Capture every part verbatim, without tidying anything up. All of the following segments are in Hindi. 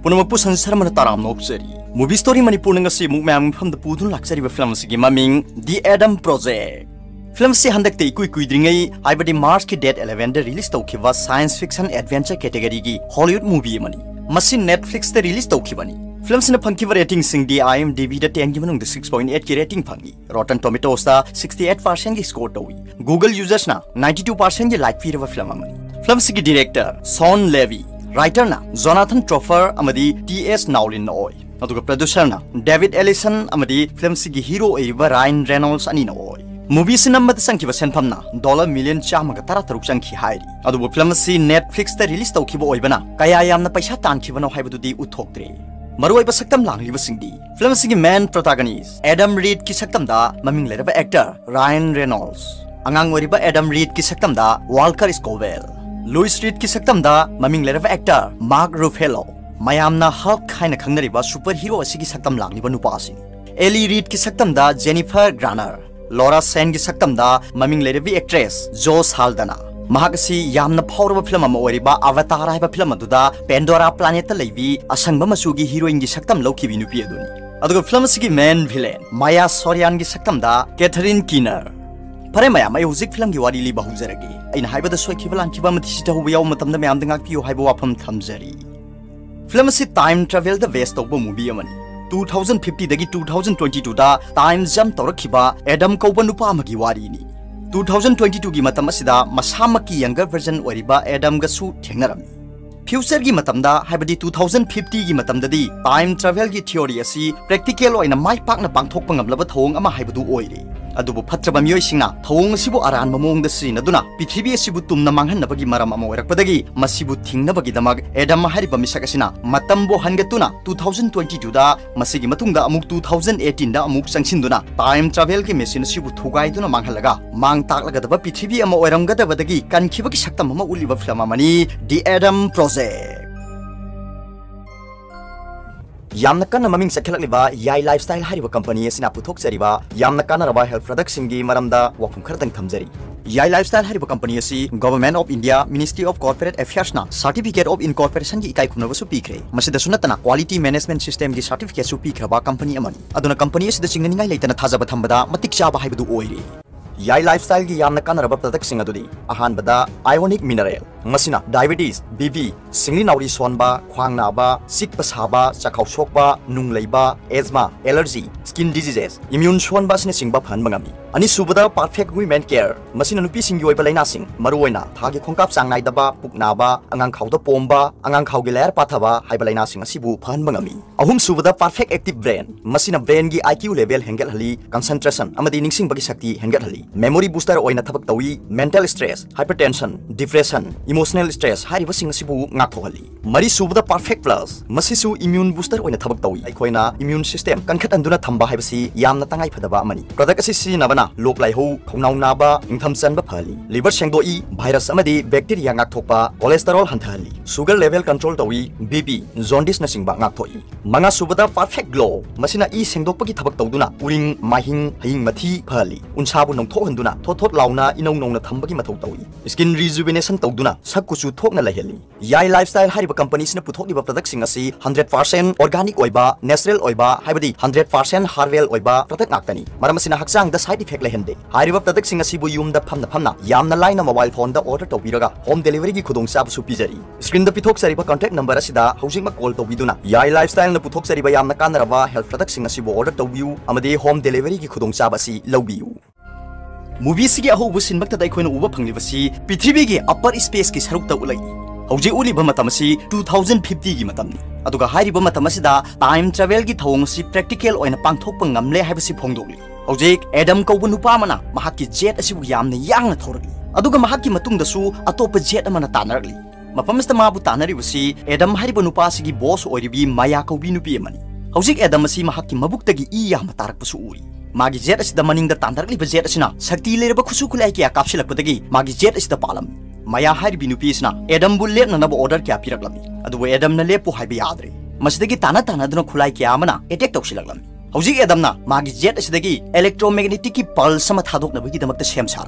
पुनमकपु संसारमन ताराम नोक्चरी movie story Manipur ngasi muk mayam pham da pudun laksari ba film sigi maming The Adam Project film si handak te kui kui dringai aibadi March ki date eleven da release tawkhiba science fiction adventure category gi Hollywood movie mani masi Netflix da release tawkhibani film sina phangkiba rating sing di I M D B da ten gi manung da six point eight ki rating phangi Rotten Tomatoes da sixty-eight percent gi score tawi Google users na ninety-two percent gi like firaba film amani film sigi director Sean Levy writer na Jonathan Troffer amadi T S Naulin oi aduga producer na David Ellison amadi film sigi hero eiba Ryan Reynolds ani na oi movie cinema da sangkiba senpham na dollar million chamaga tara taruk changki hairi adubu film si Netflix ta release tawkhiba oibana kaya yamna paisa tankhiba no haibadu di uthoktre maroi ba saktam langliba singdi film sigi main protagonist Adam Reed ki saktam da maming leraba actor Ryan Reynolds angang oriba Adam Reed ki saktam da Walker Scoville Louis Reed ki saktam da maming leraba actor Mark Ruffalo mayamna Hulk haina khangnariba superhero asigi saktam langliba nupa asini Ellie Reed ki saktam da Jennifer Garner Laura Sen ki saktam da maming leraba actress Josh Haldana mahakasi yamna phawraba film ama oriba Avatar haiba film aduda Pandora planet ta leibi asangba masugi heroine gi saktam lokhibi nupi aduni aduga film sigi main villain Maya Sorian gi saktam da Catherine Keener Pare mayam ay hujik film gi wari li bahuzaragi aina haibada soikiba lankiba mathisi ta huba yaw matamda mayam dangak piyo haiba wafam thamjari film si time travel the west of movie amani twenty fifty dagi twenty twenty-two da time jump torakhiba Adam kauba nupa amagi wari ni twenty twenty-two gi matam asida masamaki younger version oriba Adam ga su thengnarami future gi matamda haibadi twenty fifty gi matamda di time travel gi theory asi practical oina mai pakna pangthokpa ngamlaba thong ama haibadu oire adubu phatraba miyoi singna thong sibu aran mamong da sina duna pithribi sibu tumna manghan nabagi maram ama orakpadagi masibu thingnabagi damag Adam hariba misak asina matambo hangatuna twenty twenty-two da masigi matungda amuk twenty eighteen da amuk sangsin-duna time travel gi machine sibu thugai duna manghalaga mang taklaga daba pithribi ama oramgada badagi kankhibagi saktam ama uliba film amani The Adam Project Yamna kana maming sakhelakliba Yai Lifestyle hariba company asina puthokjariba yamna kana raba health products singi maramda wakhum kharatang thamjari Yai Lifestyle hariba company asi Government of India Ministry of Corporate Affairs na Certificate of Incorporation gi ikai khumna basu pikre masida sunatana Quality Management System gi certificate su pikraba company amani aduna company asida chinganingai leitana thajaba thambada matik chaba haibadu oire Yai Lifestyle gi yamna kana raba products sing adudi ahanbada ionic mineral masina diabetes B P singli nauri sonba khwang naba sikpa saba chakhau sokba nung leiba asthma allergy skin diseases immune sonba sine singba phan mangami ani subada perfect women care masina nupi sing yoi balaina sing maruoina thagi khongkap sangnai daba puknaba angang khauda pomba angang khaugi layer pathaba haibalaina sing asibu phan mangami ahum subada perfect active brain masina brain gi I Q level hengal hali concentration amadi ningsing bagi shakti hengal hali memory booster oina thabak tawi mental stress hypertension depression emotional stress hariba sing asibu ngakhohali mari subada perfect plus masisu immune booster oina thabak tawi aikoina immune system kankhat anduna thamba haibasi yamna tangai phadaba amani product asi si nabana lok lai ho khongnau naba ingtham chanba phali liver sengdoi virus amadi bacteria ngakthokpa cholesterol hanthali sugar level control tawi B P jaundice na singba ngakthoi manga subada perfect glow masina i sengdokpagi thabak tawduna uring mahing haing mathi phali unsabu nongtho handuna thothot launa inong nongna thambagi mathau tawi skin rejuvenation tawduna sakkuchu thokna laheli Yai Lifestyle hariba company sina puthokliba product sing asi one hundred percent organic oiba natural oiba haibadi one hundred percent harwell oiba product ngaktani maram asina hakchang da side effect lehende hariba product sing asi bu yumda phamna phamna yamna line mobile phone da order tawbiraga home delivery gi khudong chabu su pijari screen da pithok sariba contact number asida housing ma call tawbiduna Yai Lifestyle na puthok sariba yamna kanaraba health product sing asi bu order tawbiu amadi home delivery gi khudong chaba si lawbiu Movie sigi ahubu sinbakta dai khoina uba phanglibasi Prithvi gi upper space ki saruk ta ulai hauji uliba matam si twenty fifty gi matamni aduga hariba matam asida time travel gi thong si practical oina pangthokpa ngamle haibasi phongdokli hauji Adam kauba nupa mana mahakki jet asibu yamna yangna thoragli aduga mahakki matungda su atopa jet amana tanaragli mapamista mabu tanaribasi Adam hariba nupa sigi boss oiribi Maya kaubi nupi amani hauji Adam asi mahakki mabuktagi i yamna tarakpasu uri magi jet asida maning da tandarak liba jet asina sakti leraba khusu khulai kya kapsilakpadagi magi jet asida palam Maya haribi nupi asina Adam bul lep na order kya piraklami adu Adam na lepu haibi yadre masidagi tana tana duna khulai kya amana attack tawsilaklami hauji Adam na magi jet asidagi electromagnetic ki pulse sama thadok na bagi damakta sem sarami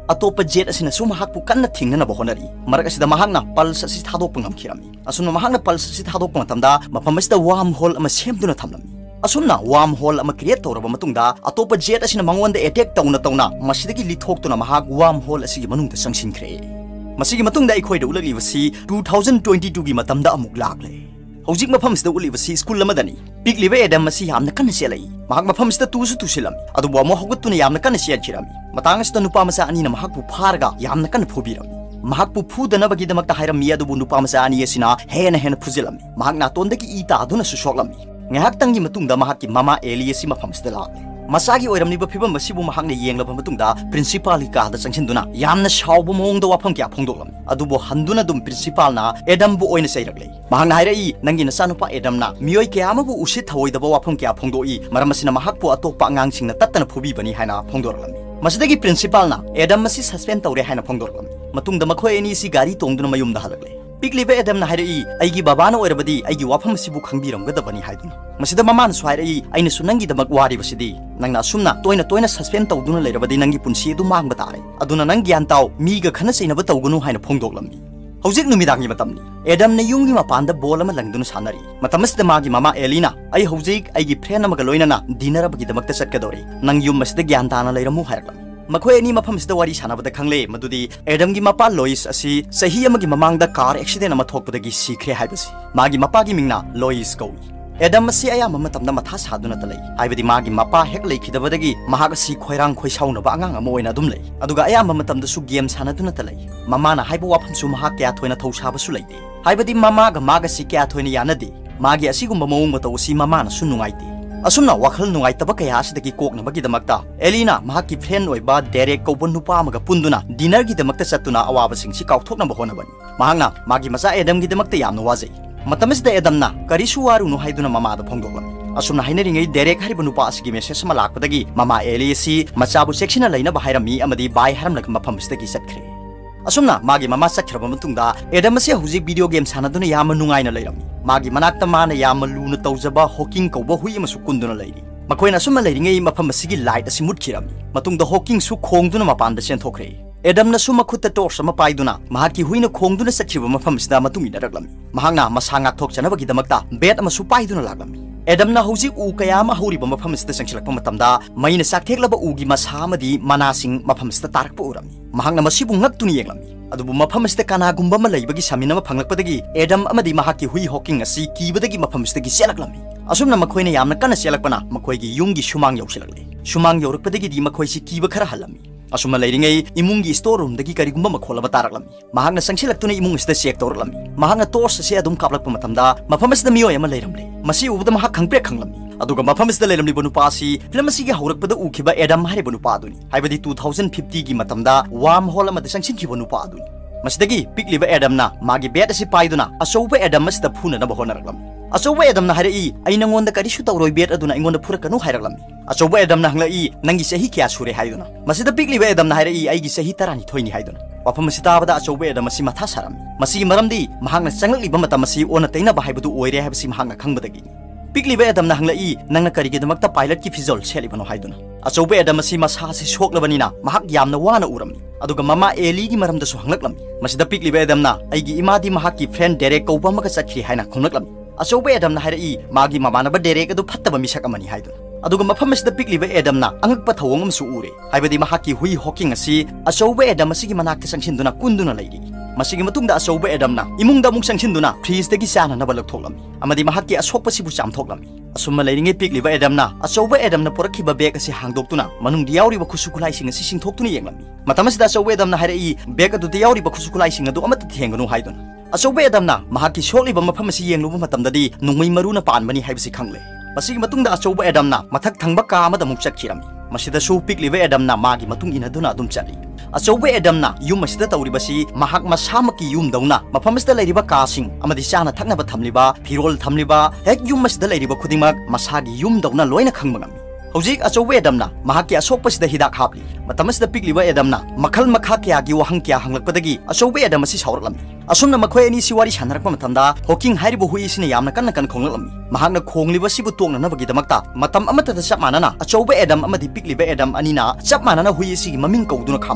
अतोप जेट असिना सु महाकपु कन्ना थिंगनब होनरी मरक असिदा महाकना पल्स असि थादोक ngam असुन महाकना पल्स असि थादोक मतमदा मफम असिदा वार्म होल अमा सेमदुना थमलमी असुमना वार्म होल अमा क्रिएट तौरबा मतुंगदा अतोप जेट असिना मंगोंदा अटैक तौना तौना मसिदगी लिथोक्तुना महाक वार्म होल असिगी मनुंगदा संगसिनख्रे मसिगी मतुंगदा अखोइदा उलगलिबसि टू थाउजेंड ट्वेंटी टू गी मतमदा अमुक लागले हौजिक मफमसिदा उलिबसि स्कूल अमदनी पिकलिबा एडम मसि यामना कन्न सेलै महाक मफमसिदा तुसु तुसिलमी अदुबो अमो हगुतुना यामना कन्न सेखिरमी मतांगसिदा नुपा मसा अनिना महाकपु फारगा यामना कन्न फुबिरमी महाकपु फुदनबगिदमक्ता हायरमी अदुबु नुपा मसा अनि असिना हेना हेना फुजिलमी महाक नातोंदगी इ तादुना सुसोक्लमी ngahaktangi matungda mahakki mama eli asi mafamsida lagle masagi oiramniba phibam masibu mahakna yenglaba matungda principal hi kada changsinduna yamna shawbu mongda wafam kya phongdoklami adubo handuna dum principal na edam bu oina seirakle mahakna hairai nangi nasanupa edam na miyoi kyama bu usit thawoidaba wafam kya phongdoi maramasina mahakpu atokpa angangsingna tattana phubibani haina phongdoklami masidagi principal na edam masi suspend tawre haina phongdoklami matungda makhoi ani si gari tongduna mayumda halakle पिकलिबे एडम हाइरई आइगी बाबाना ओइरबदी आइगी वाफम सिबु खंगबिरमगदबनी हाइदुना मसिदा ममान स्वाइरई आइना सुनंगी दमक वारिबसिदी नंगना सुमना तोइना तोइना सस्पेंड तौदुना लेरबदी नंगी पुंसी दु मांगबा तारे अदुना नंग ग्यान ताव मीगा खना सैनबा तौगनु हाइना फोंदोक्लमनी हौजिक नुमिदांगी मतमनी एडम ने युंगी मपानदा बोल अमा लंगदुना सानरी मतमसदा मागी मामा एलिना आई हौजिक आइगी फ्रेंड अमगा लोइनाना डिनरबगी दमकता चटकदोरे नंग युम मसिदा ग्यान ताना लेरमु हाइरकलमी मखोय अनि मफमसिदा वारी सानाबदा खंगले मदुदी एडमगी मपा लोइस असि सही अमगी ममांगदा कार एक्सीडेंट अमा थोकपदगी सिखरे हाइबसी मागी मपागी मिंगना लोइस कौई एडम असि अयाम मतमदा मथा सादुना तलै हाइबदी मागी मपा हेक लेखिदबदगी महाग असि खोइरांग खोइसाउनबा अंगांग अमा ओइना दुम लै अदुगा अयाम मतमदसु गेम सानादुना तलै ममाना हाइबो वाफमसु महाग क्या थोइना थौसाबसु लैते हाइबदी ममागा मागसि क्या थोइना यानदे मागी असिगुम्बा मौंग मतौसि ममाना सु नुंगाइते असुमना वखल नुंगाइतबा कया असिदगी कोकनबगीदमक्ता एलिना महाकी फ्रेंड ओइबा डायरेक्ट कौबन नुपा अमगा पुंदुना डिनर गिदमक्ता चत्तुना अवाबसिंगसि काउथोकनबा होनबनी महांगना मागी मचा एडम गिदमक्ता यामना वाजै मतमसिदा एडमना करिसु वारुनु हाइदुना ममादा फोंदोक्लमी असुमना हाइनरिङै डायरेक्ट हारिबा नुपा असिगी मेसेज अमा लाकपदगी ममा एली असि मचाबु सेक्सिना लैनबा हाइरमी अमदी बाय हारमलक मफमसिदगी चटख्रे असुमना मागी ममा चटख्रबा मतुंगदा एडम असे हुजिक वीडियो गेम सानादुना याम नुंगाइना लैरमी मागी मनाक्ता माना याम लुना तौजबा हॉकिंग कौबा हुई अमसु कुंदुना लैरी मखोइना सुमा लैरिङै मफम असिगी लाइट असि मुटखिरमी मतुंगदा हॉकिंग सु खोंगदुना मपानदा सेंथोखरे एडमना सुमा खुत्ता टॉर्च अमा पाइदुना महाकी हुइना खोंगदुना चटखिबा मफम असिदा मतुंगिना रगलमी महांगना मसा ngakthokchanabagidamक्ता बेट अमसु पाइदुना लागलमी एडमना हौजिक उ कया अमा हौरिबा मफम असिदा संगसिलकपा मतमदा मैना साकथेक्लबा उगी मसा अमदी मनासिंग मफम असिदा तारकपा उरमी महांगना मसिबु ngakतुनि येंगलमी अदुबु मफम असिदा कनागुम्बा अमा लैबगी सामिनमा फंगलकपदगी एडम अमदी महाकी हुई हॉकिंग असि कीबदगी मफम असिदगी सेलकलमी असुमना मखोइना यामना कन्ना सेलकपना मखोइगी युंगी सुमांग यौसिलकले सुमांग यौरकपदगी दी मखोइसि कीबा खरा हलमी असुमा लैरिङै इमुंगी स्टोर रूम दगी करिगुम्बा मखोलबा तारकलमी महांगना संगसिलक्तुना इमुंग असिदा चेक तौरलमी महांगना टॉर्च असे अदुम कापलकपा मतमदा मफम असिदा मियोय अमा लैरमले मसि उबदा महा खंगप्रे खंगलमी अदुगा मफम असिदा लैरमलिबा नुपासी फिल्म असिगी हौरकपदा उखिबा एडम हारिबा नुपा अदुनि हाइबदी टू थाउजेंड फिफ्टी गी मतमदा वार्म होल अमदा संगसिनखिबा नुपा अदुनि मसिदगी पिकलिबा एडमना मागी बेट असी पाइदुना अचौबा एडम मसिदा फुननबा होनरकलमी अचौबा एडमना हाइरई आई नंगोंदा करिसु तौरोय बेट अदुना इंगोंदा फुरकनु हाइरकलमी अचौबा एडमना हंगलई नंगी सही क्या सुरे हाइदुना मसिदा पिकलिबा एडमना हाइरई आईगी सही तरानी थोइनी हाइदुना वाफम मसि ताबदा अचौबा एडम मसि मथा सारमी मसिगी मरमदी महांगना चंगललिबा मतम मसि ओना तैनबा हाइबदु ओइरे हाइबसि महांगना खंगबदगी पिकलिबा एडमना हंगलई नंगना करिगिदमक्ता पायलट की फिजोल सेलिबनो हाइदुना अचौबा एडम मसि मसासि सोक्लबनिना महाक यामना वाना उरमी अदुगा ममा एलीगी मरमदसु हंगलकलमी मसिदा पिकलिबा एडमना आईगी इमादी महाकी फ्रेंड डायरेक्ट कौबा मगा चटखि हाइना खोंगलकलमी अचौबा एडमना हाइरई मागी ममानबा डायरेक्ट अदु फत्तबा मिसक अमनि हाइदुना अदुगा मफम असिदा पिकलिबा एडमना अंगकपा थवोंग अमसु उरे हाइबदी महाकी हुई हॉकिंग असि अचौबा एडम असिगी मनाक्ता संगसिनदुना कुंदुना लैरी मसिगी मतुंगदा अचौबा एडमना इमुंगदा मुक संगसिनदुना फ्रीजदगी चाननबा लखथोक्लमी अमदी महाकी असोकपसिबु चामथोक्लमी असुमा लैरिङै पिकलिबा एडमना अचौबा एडमना पोरखिबा बेग असि हांगदोक्तुना मनुंगदि यावरिबा खुसुखुलाइसिंग असि सिंथोक्तुना येंगलमी मतमसिदा अचौबा एडमना हाइरई बेग अदुदि यावरिबा खुसुखुलाइसिंग अदु अमत थेंगनु हाइदुना अचौबा एडमना महाकी सोक्लिबा मफम असि येंगलुबा मतमददी नुंगमै मरुना पानबनी हाइबसि खंगले मसिगी मतुंगदा अचौबा एडमना मथक थंगबा का अमदा मुक चटखिरमी मसिदसु पिकलिबा एडमना मागी मतुंग इनदुना अदुम चली अचौबा एडमना युम असिदा तौरिबसि महाक मसामकी युम दौना मफम असिदा लैरिबा कासिंग अमदी चाना थकनबा थमलिबा फिरोल थमलिबा हेक युम असिदा लैरिबा खुदिमक मसागी युम दौना लोइना खंगबा ngami हौजिक अचौबा एडमना महाकी असोकपसिदा हिदाक हापली मतमसिदा पिकलिबा एडमना मखल मखा क्यागी वहंग क्या हंगलकपदगी अचौबा एडम असि सावरलमी असुमना मखोय अनि सिवारी सानरकपा मतमदा हॉकिंग हारिबो हुइसिना यामना कन्न कन खोंगलमी महाकना खोंगलिबा सिबु तोंगनबगीदमक्ता मतम अमतदा चप मानना अचौबा एडम अमदी पिकलिबा एडम अनिना चप मानना हुइसिगी ममिंग कौदुना खामलमी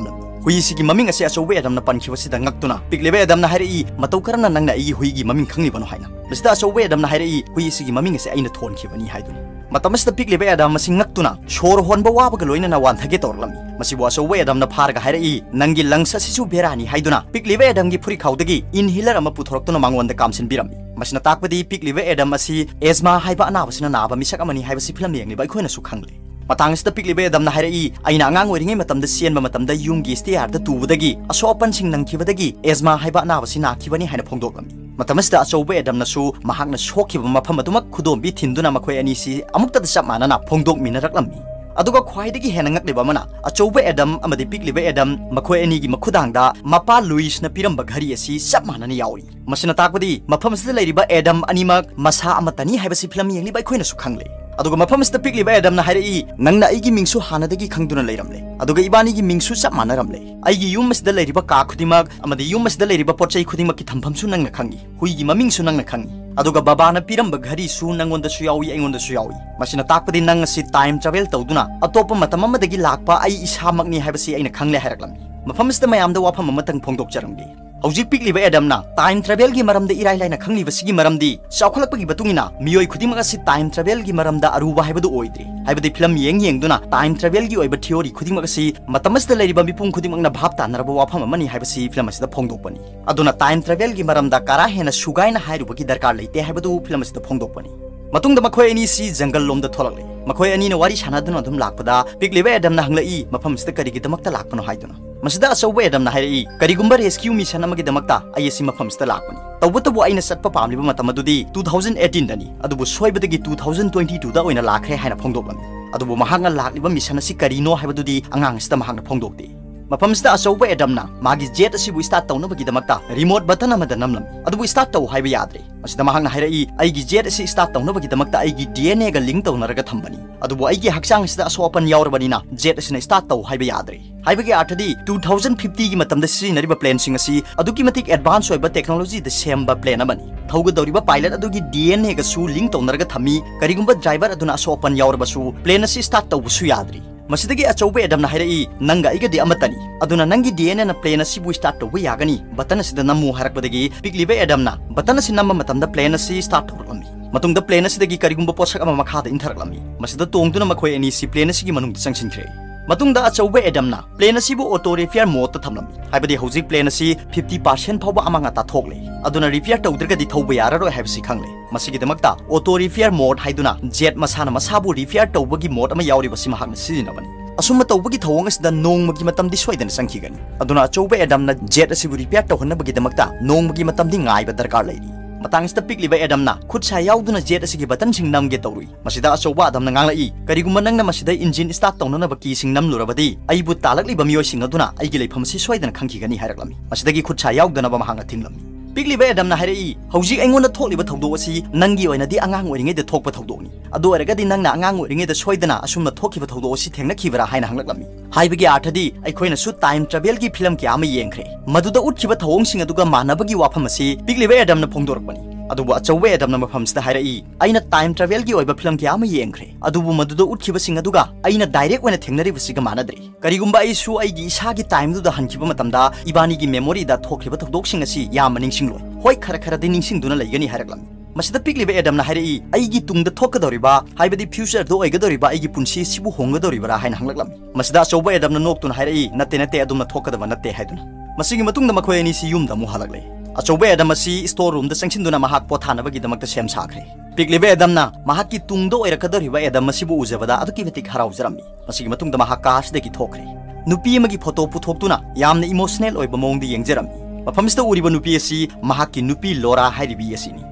hui sigi maming ase achobe adam na pankhibasi sida ngaktuna piklebe adam na hairi matau karana nangna igi hui gi maming khangni bano haina masida achobe adam na hairi hui sigi maming ase aina thon khibani haidun matamasta piklebe adam masing ngaktuna shor honba waba ga loina na wan thage torlami masi wa achobe adam na pharga hairi nangi langsa sisu berani haiduna piklebe adam gi phuri khawdagi inhaler ama puthoroktuna mangwanda kamsin birami masina takpadi piklebe adam asi asthma haiba anabasina naba misak amani haibasi film yengni bai khoina su khangle matangsta piklebe adam na hairi aina angang oringai matamda sienba matamda yumgi stiar da tubudagi asopan sing nangkhibadagi asthma haiba anabasi nakhibani haina phongdoklami matamasta achobe adam na su mahakna shokhiba mafam atumak khudombi thinduna makhoi ani si amukta da chap manana phongdok minaraklammi aduga khwaidagi hena ngakliba mana achobe adam amadi piklebe adam makhoi ani gi makhudangda mapa luis na piramba ghari asi chap manana yauri masina takpadi mafam sida leiriba adam animak masa amatani haibasi film yengli bai khoina su khangle aduga mafam sida piklebe adam na hairi nangna aigi mingsu hanadagi khangduna leiramle aduga ibani gi mingsu chap manaramle aigi yum sida leiriba ka khudimak amadi yum sida leiriba pochai khudimak ki thampham su nangna khangi hui gi maming su nangna khangi aduga babana piramba ghari su nangonda su yawi aingonda su yawi masina takpadi nang si time travel tawduna atopa matam amadagi lakpa ai isamakni haibasi aina khangle hairaklammi mafam sida mayamda wafam amatang phongdok charamdi hauji piklebe adam na time travel gi maramda irai laina khangli basigi maramdi chawkhalakpagi batungina miyoi khudimag asi time travel gi maramda aruba haibadu oidri haibadi film yeng yengduna time travel gi oiba theory khudimag asi matamasda leiriba mipum khudimagna bhab tanaraba wafam amani haibasi film asida phongdokpani aduna time travel gi maramda kara hena sugaina hairubagi darkar leite haibadu film asida phongdokpani matungda makhoi ani si jungle lomda tholakle makhoi ani na wari sanaduna adum lakpada piklebe adam na hanglai mafam sida karigi damakta lakpano haiduna masida achobe adam na hairi karigumba rescue mission amagi damakta ayesi mafam sida lakpani tawbutabu aina satpa pamliba matamadu twenty eighteen dani adubu soibadagi twenty twenty-two da oina lakhre haina phongdoklami adubu mahanga lakliba mission asi karino haibadudi angang sida mahanga phongdokte mafam sida achobe adam na magi jet asibu start tawnabagi damakta remote button amada namlami adubu start taw haiba yadre masida mahanga hairi aigi jet asi start tawnabagi damakta aigi D N A ga link tawnaraga thambani adubu aigi hakchang sida asopan yawrbanina jet asina start taw haiba yadre haibagi arthadi twenty fifty gi matamda sirinariba plane sing asi aduki matik advance oiba technology da semba plane amani thauga doriba pilot adugi D N A ga su link tawnaraga thami karigumba driver aduna asopan yawrbasu plane asi start tawbusu yadri masidagi achobe adam na hairi nanga iga di amatani aduna nangi D N A na plane asi bu start tawba yagani button asida namu harakpadagi piklebe adam na button asi namma matamda plane asi start tawrami matungda plane asidagi karigumba posak ama makhada intharaklammi masida tongduna makhoi ani si plane asigi manungda changsinkhre matungda achobe adam na plane asibu auto repair mode ta thamlami haibadi hojik plane asi fifty percent phawba amanga ta thokle aduna repair tawdragadi thawba yararoi haibasi khangle masigi damakta auto repair mode haiduna jet masana masabu repair tawbagi mode ama yauri basi mahakna sirinabani asuma tawbagi thawang asida nongmagi matamdi soidana sangkhigani aduna achobe adam na jet asibu repair tawhanabagi damakta nongmagi matamdi ngaiba darkar leiri matangsta pikleba adam na khutsa yauduna jet asigi button sing namge tawrui masida achoba adam na nganglai karigumma nangna masida engine start tawna baki sing namlurabadi aibu talakliba miyoi sing aduna aigi leifam si soidana khangkhigani hairaklammi masidagi khutsa yaudana ba mahanga thinglammi pikleba adam na hairi hojik aingonda thokliba thawdo asi nangi oinadi angang oringai da thokpa thawdoni adu eragadi nangna angang oringai da soidana asumna thokhiba thawdo asi thengna khibara haina hanglaklammi haibagi arthadi aikoina su time travel gi film ki ama yengkhre maduda utkiba thawong sing aduga manabagi wafam asi pikleba adam na phongdorakpani adubu achobe adam na mafam sida hairi aina time travel gi oiba film ki ama yengkhre adubu maduda utkiba sing aduga aina direct oina thengnari basiga manadri karigumba ai su ai gi isa gi time du da hankiba matamda ibani gi memory da thokliba thawdok sing asi yam ningsing loi hoi khara khara di ningsing duna laigani hairaklammi masida pikleba adam na hairi aigi tungda thokadoriba haibadi future do oigadoriba aigi punsi sibu hongadoriba haina hanglaklammi masida achobe adam na noktuna hairi natte natte adumna thokadaba natte haiduna masigi matungda makhoi ani si yumda mu halaklei achobe adam asi store room da sangchinduna mahak pothanabagi damakta sem sakhre piklebe adam na mahaki tungdo oirakadoriba adam asibu ujabada aduki betik haraujrami masigi matungda mahak kasdagi thokre nupi amagi photo puthokduna yamna emotional oiba mongdi yengjarami mafamsida uriba nupi asi mahaki nupi lora hairibi asini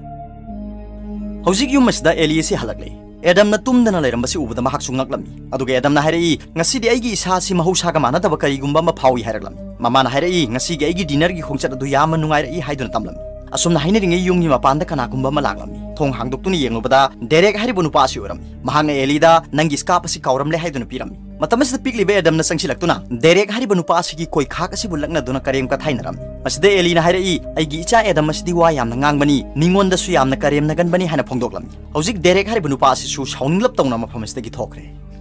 hojik yumasda eliasi halakle adam na tumdana leirambasi ubada mahak sungaklami aduga adam na hairi ngasidi aigi isa si mahausa ga manadaba karigumba ma phawi hairaklam mama na hairi ngasigi aigi dinner gi khongchat adu yama nungai haiduna tamlam asumna haineringe yungni mapanda kana kumba malaglami thong hangdoktuni yenglubada direct haribu nupa asi oram mahanga elida nangi skap asi kauramle haiduna pirami matamas piklibe adam na sangsilaktuna direct haribu nupa asi gi koi khak asi bulakna duna karem ka thainaram masde elina hairi aigi icha adam masdi wa yamna ngangbani ningonda su yamna karem na ganbani hana phongdoklami hojik direct haribu nupa asi su shaunglap tawna mafamastagi thokre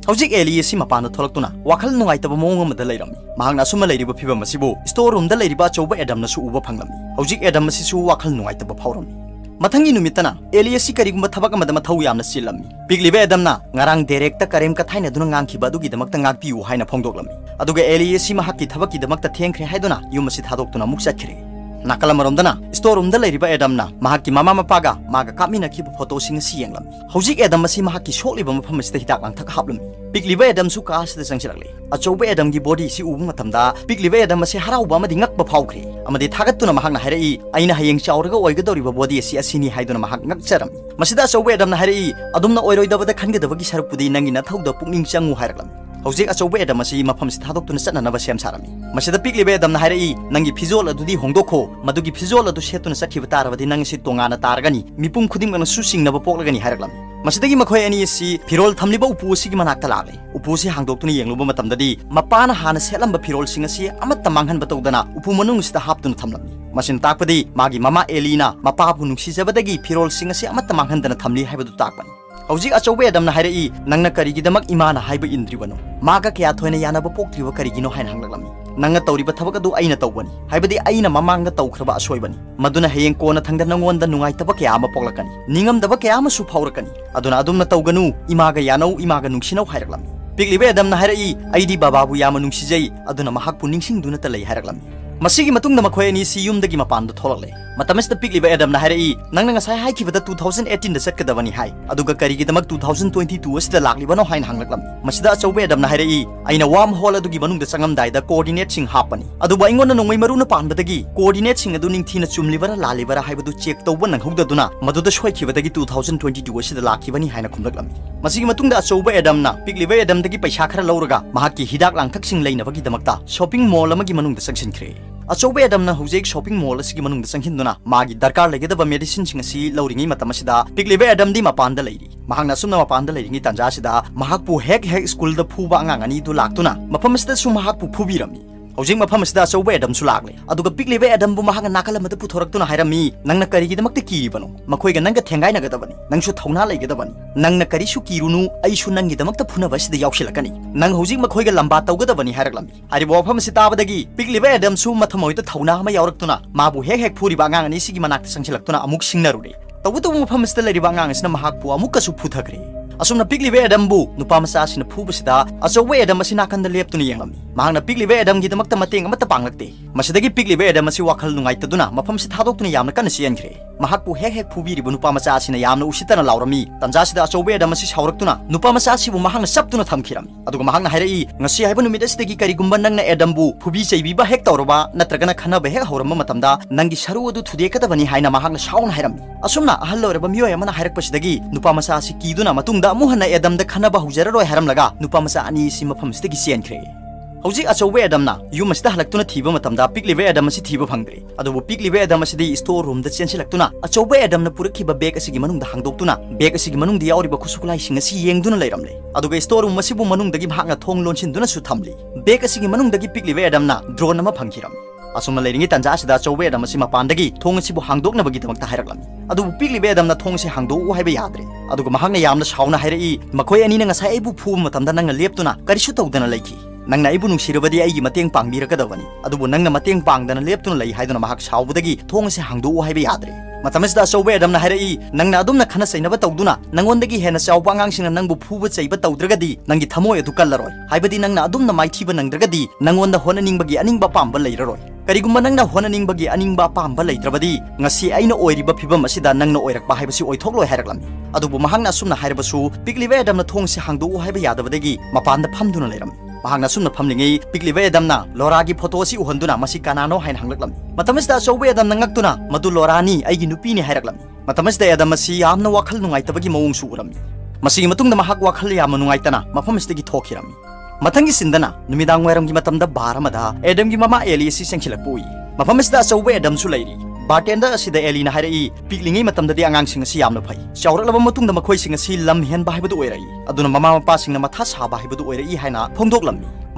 Hojik Eli si mapana tholakuna wakhal nungaitaba mawng amada leirami mahangna asuma leiriba phibam asibu store room da leiriba choba Adam na su uba phanglami hojik Adam asi su wakhal nungaitaba phawrami mathangi numitana Eli si karigumba thabak amada mathau yamna silami piglibe Adam na ngarang direct ta karem ka thaina duna ngangkhiba adugi damakta ngakpiu haina phongdoklami aduga Eli si mahakki thabaki damakta thengkhre haiduna yum asi thadoktuna muk chakhire nakala maromdana store room da leiriba Adam na mahakki mama mapaga maga kapmina khibu photo sing si yenglami hojik Adam asi mahakki shokliba mafam asida hidak lang thak haplami piglibe Adam su ka asida sangsilakle achobe Adam gi body si ubu matamda piglibe Adam asi harauba amadi ngakba phawkhre amadi thagatuna mahakna harai aina hayeng chauraga oigadoriba body si asini haiduna mahak ngakcharami masida achobe Adam na harai adumna oiroidabada khangadabagi sarupudi nangi na thauda pukning changu hairaklam hojik achobe Adam asi mafam si thadoktuna satnanaba sem sarami masida piglibe Adam na harai nangi phizol adudi hongdokho madugi phizol adu setuna sakhiba tarabadi nangi si tongana taragani mipum khudim ngana su singnaba poklagani hairaklam masidagi makhoi ani si phirol thamliba upu si gi manakta lagle upu si hangdoktuna yengluba matamdadi mapana hana selamba phirol singa si amatta manghan batawdana upu manung sida haptuna thamlami masin takpadi magi mama Elina mapa bu nungsi jabadagi phirol singa si amatta manghandana thamli haibadu takpani hojik achobe Adam na harai nangna karigi damak imana haiba indribano maga kya thoina yanaba poktriwa karigino haina hanglaklami nanga tawriba thabak adu aina tawbani haibadi aina mamanga tawkhraba asoibani maduna hayeng kona thangda nangonda nungai taba kya ama poklakani ningam daba kya ama su phawrakani aduna adumna tawganu imaga yanau imaga nungsinau hairaklam piglibe Adam na harai aidi bababu yama nungsijai aduna mahakpu ningsingduna talai hairaklam masigi matungda makhoi ani si yumdagi mapanda tholakle matamista piglibe Adam na harai nangna ngasai haikibada two thousand eighteen da satkadabani hai aduga karigi damak two thousand twenty-two asida laklibano hain hanglaklam masida achobe Adam na harai aina wam hol adugi manungda changamdai da coordinate sing hapani aduba ingona nongmai maruna panbadagi coordinate sing adu ningthina chumlibara lalibara haibadu check tawba nanghogdaduna maduda shoikibadagi two thousand twenty-two asida lakibani haina khumlaklami masigi matungda achobe Adam na piglibe Adam dagi paisa khara lauraga mahakki hidak langthak sing leinabagi damakta shopping mall amagi manungda changsinkhre achobe Adam na hojik shopping mall asigi manungda changhinduna magi darkar legedaba medicine sing asi lauringi matamasida piglibe Adam di mapanda leiri mahangna sumna mapanda leiringi tanja sida mahakpu hek hek school da phuba angang ani du laktuna mapamsida su mahakpu phubirami hojik mapamsida achobe Adam su lagle aduga piglibe Adam bu mahanga nakalamada puthoraktuna hairami nangna karigi damakta kiribano makhoiga nanga thengai nagadabani nangsu thauna leigedabani nangna kari su kirunu aisu nangi damakta phunaba sida yaushilakani nang hojik makhoiga lamba tawgadabani hairaklambi ari bofam si tabadagi piglibe Adam su mathamoida thauna ma yauraktuna mabu hek hek phuriba angang ani sigi manakta sangsilaktuna amuk singnarude tawutu mapamsida leiriba angang asina mahakpu amukkasu phuthakre asumna piglibe Adam bu nupa masa asina phubasida achobe Adam asina kanda leptuna yenglami mahangna piglibe Adam gi damakta mateng amata panglakte masidagi piglibe Adam asi wakhal nungaitaduna mafam si thadoktuna yamna kana sienkhre mahakpu hek hek phubiribu nupa masa asina yamna usitana laurami tanjasida achobe Adam asi sauraktuna nupa masa asibu mahangna saptuna thamkhirami aduga mahangna harai ngasi haiba numit asidagi karigumba nangna Adam bu phubi cheibiba hek tawraba natragana khanaba hek hawrama matamda nangi saru adu thudekadabani haina mahangna shauna hairami asumna ahal loraba miyoy amana hairakpasidagi nupa masa asi kiduna matungda muhana Adam da khanaba hujararoi haramlaga nupa masa ani si mafam sidagi sienkhre hojik achobe Adam na yum asida halaktuna thiba matamda piglibe Adam asi thiba phangdre adubu piglibe Adam asi store room da chensilaktuna achobe Adam na purakhiba bag asigi manungda hangdoktuna bag asigi manungda yauriba khusukulai singa si yengduna leiramle aduga store room asibu manungdagi bhangna thong lonchinduna su thamli bag asigi manungdagi piglibe Adam na drone ama phangkhiram asumna leiringi tanja asida achobe Adam asi mapandagi thong asibu hangdoknabagi damakta hairaklammi adubu piglibe Adam na thong si hangdou haiba yadre aduga mahangna yamna shauna hairai makhoi ani na ngasai aibu phu matamda nangna leptuna karisu tawdana leiki nangna ibu nungsirabadi aigi mateng pangbiragadabani adubu nangna mateng pangdana leptuna lei haiduna mahak saubadagi thong si hangdou haiba yadre matamsida achobe Adam na harai nangna adumna khana sainaba tawduna nangondagi hena chawpa angangsingna nangbu phuba cheiba tawdragadi nangi thamoi adu kallaroi haibadi nangna adumna maithiba nangdragadi nangonda honaningbagi aningba pamba leiraroi karigumba nangna honaningbagi aningba pamba leitrabadi ngasi aina oiriba phibam asida nangna oirakpa haibasi oithokloi hairaklammi adubu mahangna sumna hairabasu piglibe Adam na thong si hangdou haiba yadabadagi mapanda phamduna leiram mahangna sumna phamlingi piglibe Adam na loragi photo si uhanduna masi kanano hain hanglaklammi matamsida achobe Adam na ngaktuna madu lorani aigi nupini hairaklammi matamsida Adam asi yamna wakhal nungaitabagi mawung su urammi masigi matungda mahak wakhal yamna nungaitana mafamsdagi thokhirammi mathangi sindana numidang wairamgi matamda baramada Adam gi mama Eli si sengchilakpui mafamsida achobe Adam su leiri bartender asida Elina harai piklingi matamdadi angangsing asi yamna phai chauralaba matungda makhoi sing asi lam hen ba haibadu oirai aduna mama mapa singna matha sa ba haibadu oirai haina phongdoklammi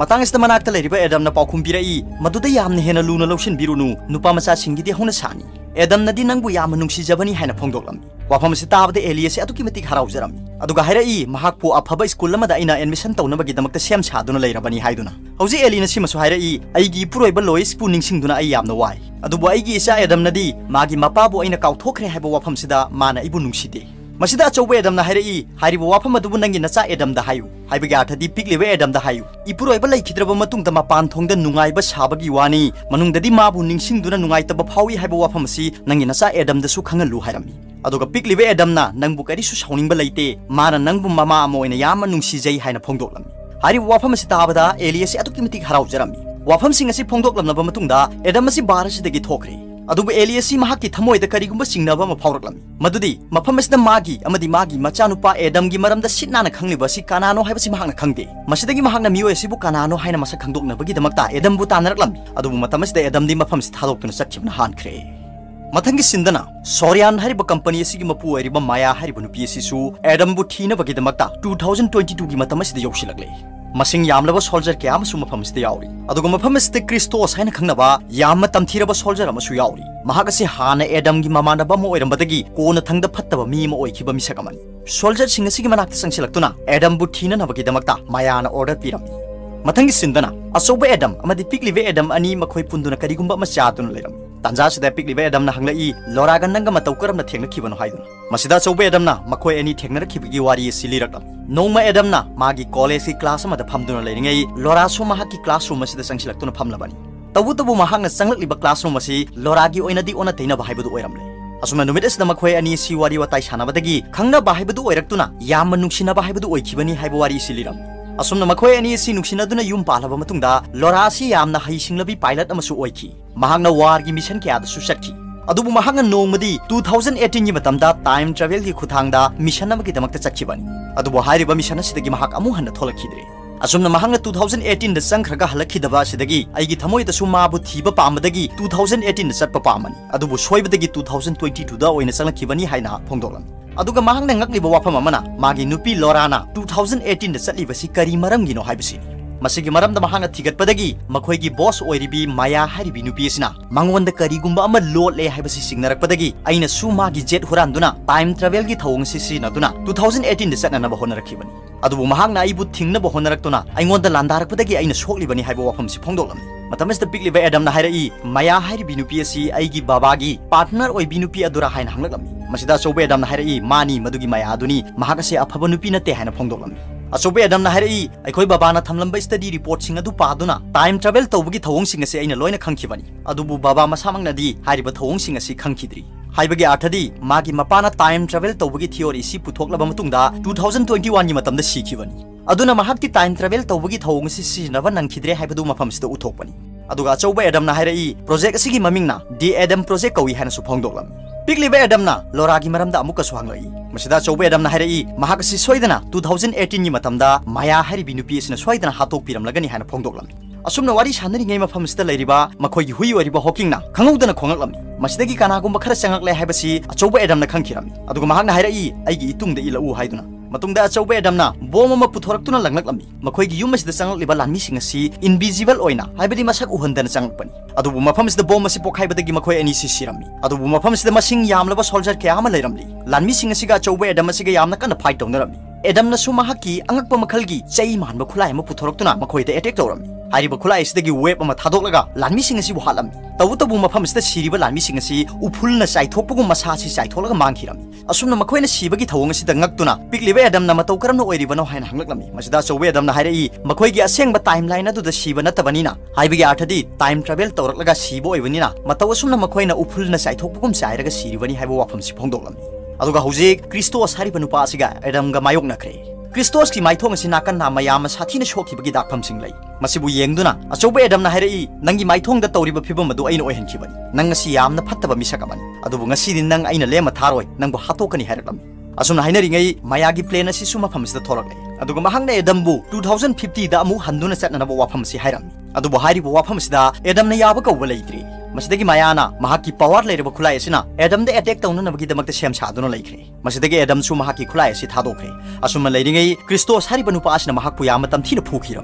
matang is the manakta leriba Adam na paukum pirai maduda yamna hena luna lotion birunu nupa macha singidi hona sani Adam na di nangbu yam nungsi jabani haina phongdoklam wafam si tabda Elias atuki metik haraujram aduga harai mahakpu afaba school lamada ina admission tawnabagi damakta sem chaduna leirabani haiduna hauji Elina simasu harai aigi puroiba lois pu ningsingduna ai yamna wai adubu aigi isa Adam nadi magi mapabu aina kauthokre haiba wafam sida mana ibu nungside masida achouba Adam na harai haribu wafam adubu nangi nacha Adam da hayu haibaga athadi pikliwe Adam da hayu ipuroiba laikhidraba matungda mapan thongda nungaiba sabagi wani manungdadi mabu ningsingduna nungaitaba phawi haiba wafam si nangi nacha Adam da su khangalu hairami aduga pikliwe Adam na nangbu kari su sauningba laite mana nangbu mama amoina yama nungsijai haina phongdoklami haribu wafam si tabada Elias atuki metik haraujrami wafam singa si phongdoklamnaba matungda Adam si barasidagi thokre adubu Elias si mahaki thamoida karigumba singnaba ma phawraklami madudi mafam asida magi amadi magi machanupa Adam gi maramda sitnana khangliba si kanano haibasi mahakna khangde masidagi mahakna miyo sibu kanano haina masa khangdoknabagi damakta Adam bu tanaraklami adubu matam asida Adam di mafam si thadokna sakchibna hankhre matangi sindana Sorian hariba company asigi mapu airiba Maya hariba nupi asisu Adam bu thinabagi damakta two thousand twenty-two gi matam asida yausilagle masing yamlaba soldier kya amasu mafam asida yauri aduga mafam asida Christos haina khangnaba yamma tamthiraba soldier amasu yauri mahagasi hana Adam gi mamanaba mo oirambadagi kona thangda phattaba mi ma oikhiba misakamani soldier sing asigi manakta sangsilaktuna Adam bu thina nabagi damakta Maya na order pirami matangi sindana asoba Adam amadi piklive Adam ani makhoi punduna karigumba machatuna leram tanja sida piklive Adam na hanglai loraga nanga matau karamna thengna khibano haiduna masida soba Adam na makhoi ani thengna khibigi wari siliraklam nongma Adam na magi college ki class amada phamduna leiringai lora soma haki classroom asida sangsilaktuna phamlabani tabu tabu mahangna sanglakliba classroom asi loragi oinadi ona teina bahaibadu oiramle asuma numit asida makhoi ani si wari watai sanabadagi khangna bahaibadu oiraktuna yamma nungsina bahaibadu oikhibani haiba wari siliram asumna makhoi ani si nuksinaduna yum palaba matungda lora si yamna haisinglabi pilot amasu oikhi mahangna war gi mission kya da su sakhi adubu mahangna nongmadi two thousand eighteen gi matamda time travel gi khuthangda mission amagi damakta chakkhibani adubu hairiba mission asidagi mahak amu hanna tholakhidre asumna mahangna two thousand eighteen da sangkhraga halakhidaba asidagi aigi thamoi da suma bu thiba pamadagi two thousand eighteen da chatpa pamani adubu soibadagi two thousand twenty-two da oina sanglakhibani haina phongdoklam aduga mahangna ngakliba wafam amana magi nupi lorana two thousand eighteen da chatliba si kari maramgi no haibasini masigi maramda mahangna thigatpadagi makhoigi boss oiribi Maya haribi nupi asina mangonda karigumba ama lotle haibasi signarakpadagi aina su magi jet huranduna time travel gi thawng si si naduna two thousand eighteen da chatna na honarakibani adubu mahangna aibu thingna bo honarakuna aingonda landarakpadagi aina soklibani haiba wafam si phongdoklamni matamesta pikliba Adam na hairai Maya haribi nupi asi aigi babagi partner oibi nupi adura haina hanglaklamni masida sobe Adam na hairai mani madugi Maya aduni mahakase afaba nupi nate haina phongdoklamni asobe Adam na hairai aikoi baba na thamlamba study report sing adu paduna time travel tawbagi thawong sing ase aina loina khangkhibani adubu baba masamangna di hariba thawong sing ase khangkhidri haibagi athadi magi mapana time travel tawbagi theory si puthoklaba matungda two thousand twenty-one gi matamda sikhibani aduna mahakti time travel tawbagi thawong si sinaba nangkhidre haibadu mafam sida uthokpani aduga achouba Adam na hairai project asigi mamingna di Adam project kawi hana su phongdoklam pikliba Adam na loragi maramda amuka su hanglai masida achouba Adam na hairai mahakasi soidana two thousand eighteen gi matamda Maya haribi nupi asina soidana hatok piramlagani hana phongdoklam asumna wari sanari ngai mafam sida leiriba makhoigi hui wariba hokingna khangudana khongaklamni masidagi kanagumba khara changaklai haibasi achouba Adam na khangkirami aduga mahakna hairai aigi itungda ilau haiduna matungda achouba Adam na bom ama puthoraktuna langlaklamni makhoigi yum asida changlakliba lanmi singasi invisible oina haibadi masak uhandana changlakpani adubu mafam sida bom asi pokhaibadagi makhoi ani si sirami adubu mafam sida masing yamlaba soldier kya ama leiramli lanmi singasiga achouba Adam asiga yamna kana fight tawnarami Adam na su mahaki angakpa makhalgi chai manba khulai ama puthoraktuna makhoida attack tawrami hariba khulai sidagi web ama thadoklaga lanmi singasi bu halamni tawu tabu mafam sida siriba lanmi singasi upulna chaithokpagum masa si chaitholaga mangkhirami asumna makhoina sibagi thawong sida ngaktuna pikliba Adam na matau karamna oiribano haina hanglaklamni masida chowe Adam na hairai makhoigi asengba timeline adu da siba natabanina haibagi athadi time travel tawraklaga siba oibanina matau asumna makhoina upulna chaithokpagum chairaga siribani haiba wafam si phongdoklamni aduga hojik Christos hariba nupa asiga Adam ga mayok nakre Christos ki maithong asi nakan na mayam sathina shokhibagi dakpham singlai masibu yengduna achouba Adam na hairai nangi maithong da tawriba phibam adu aina ohenkhibani nang ngasi yamna phattaba misakamani adubu ngasi din nang aina lema tharoi nangbu hatokani hairaklamni asumna hainari ngai Mayagi plane asi suma phamsida thorakle aduga mahangna Adam bu two thousand fifty da amu handuna satna na wafam si hairamni adubu hairi bu wafam sida Adam na yaba kawba leitri masidagi Mayana mahaki power leireba khulai asina Adam da attack tawna nabagi damakta sem saduna laikre masidagi Adam su mahaki khulai asi thadokre asuma leiringai Christos hariba nupa asina mahakpu yama tamthina phukhirami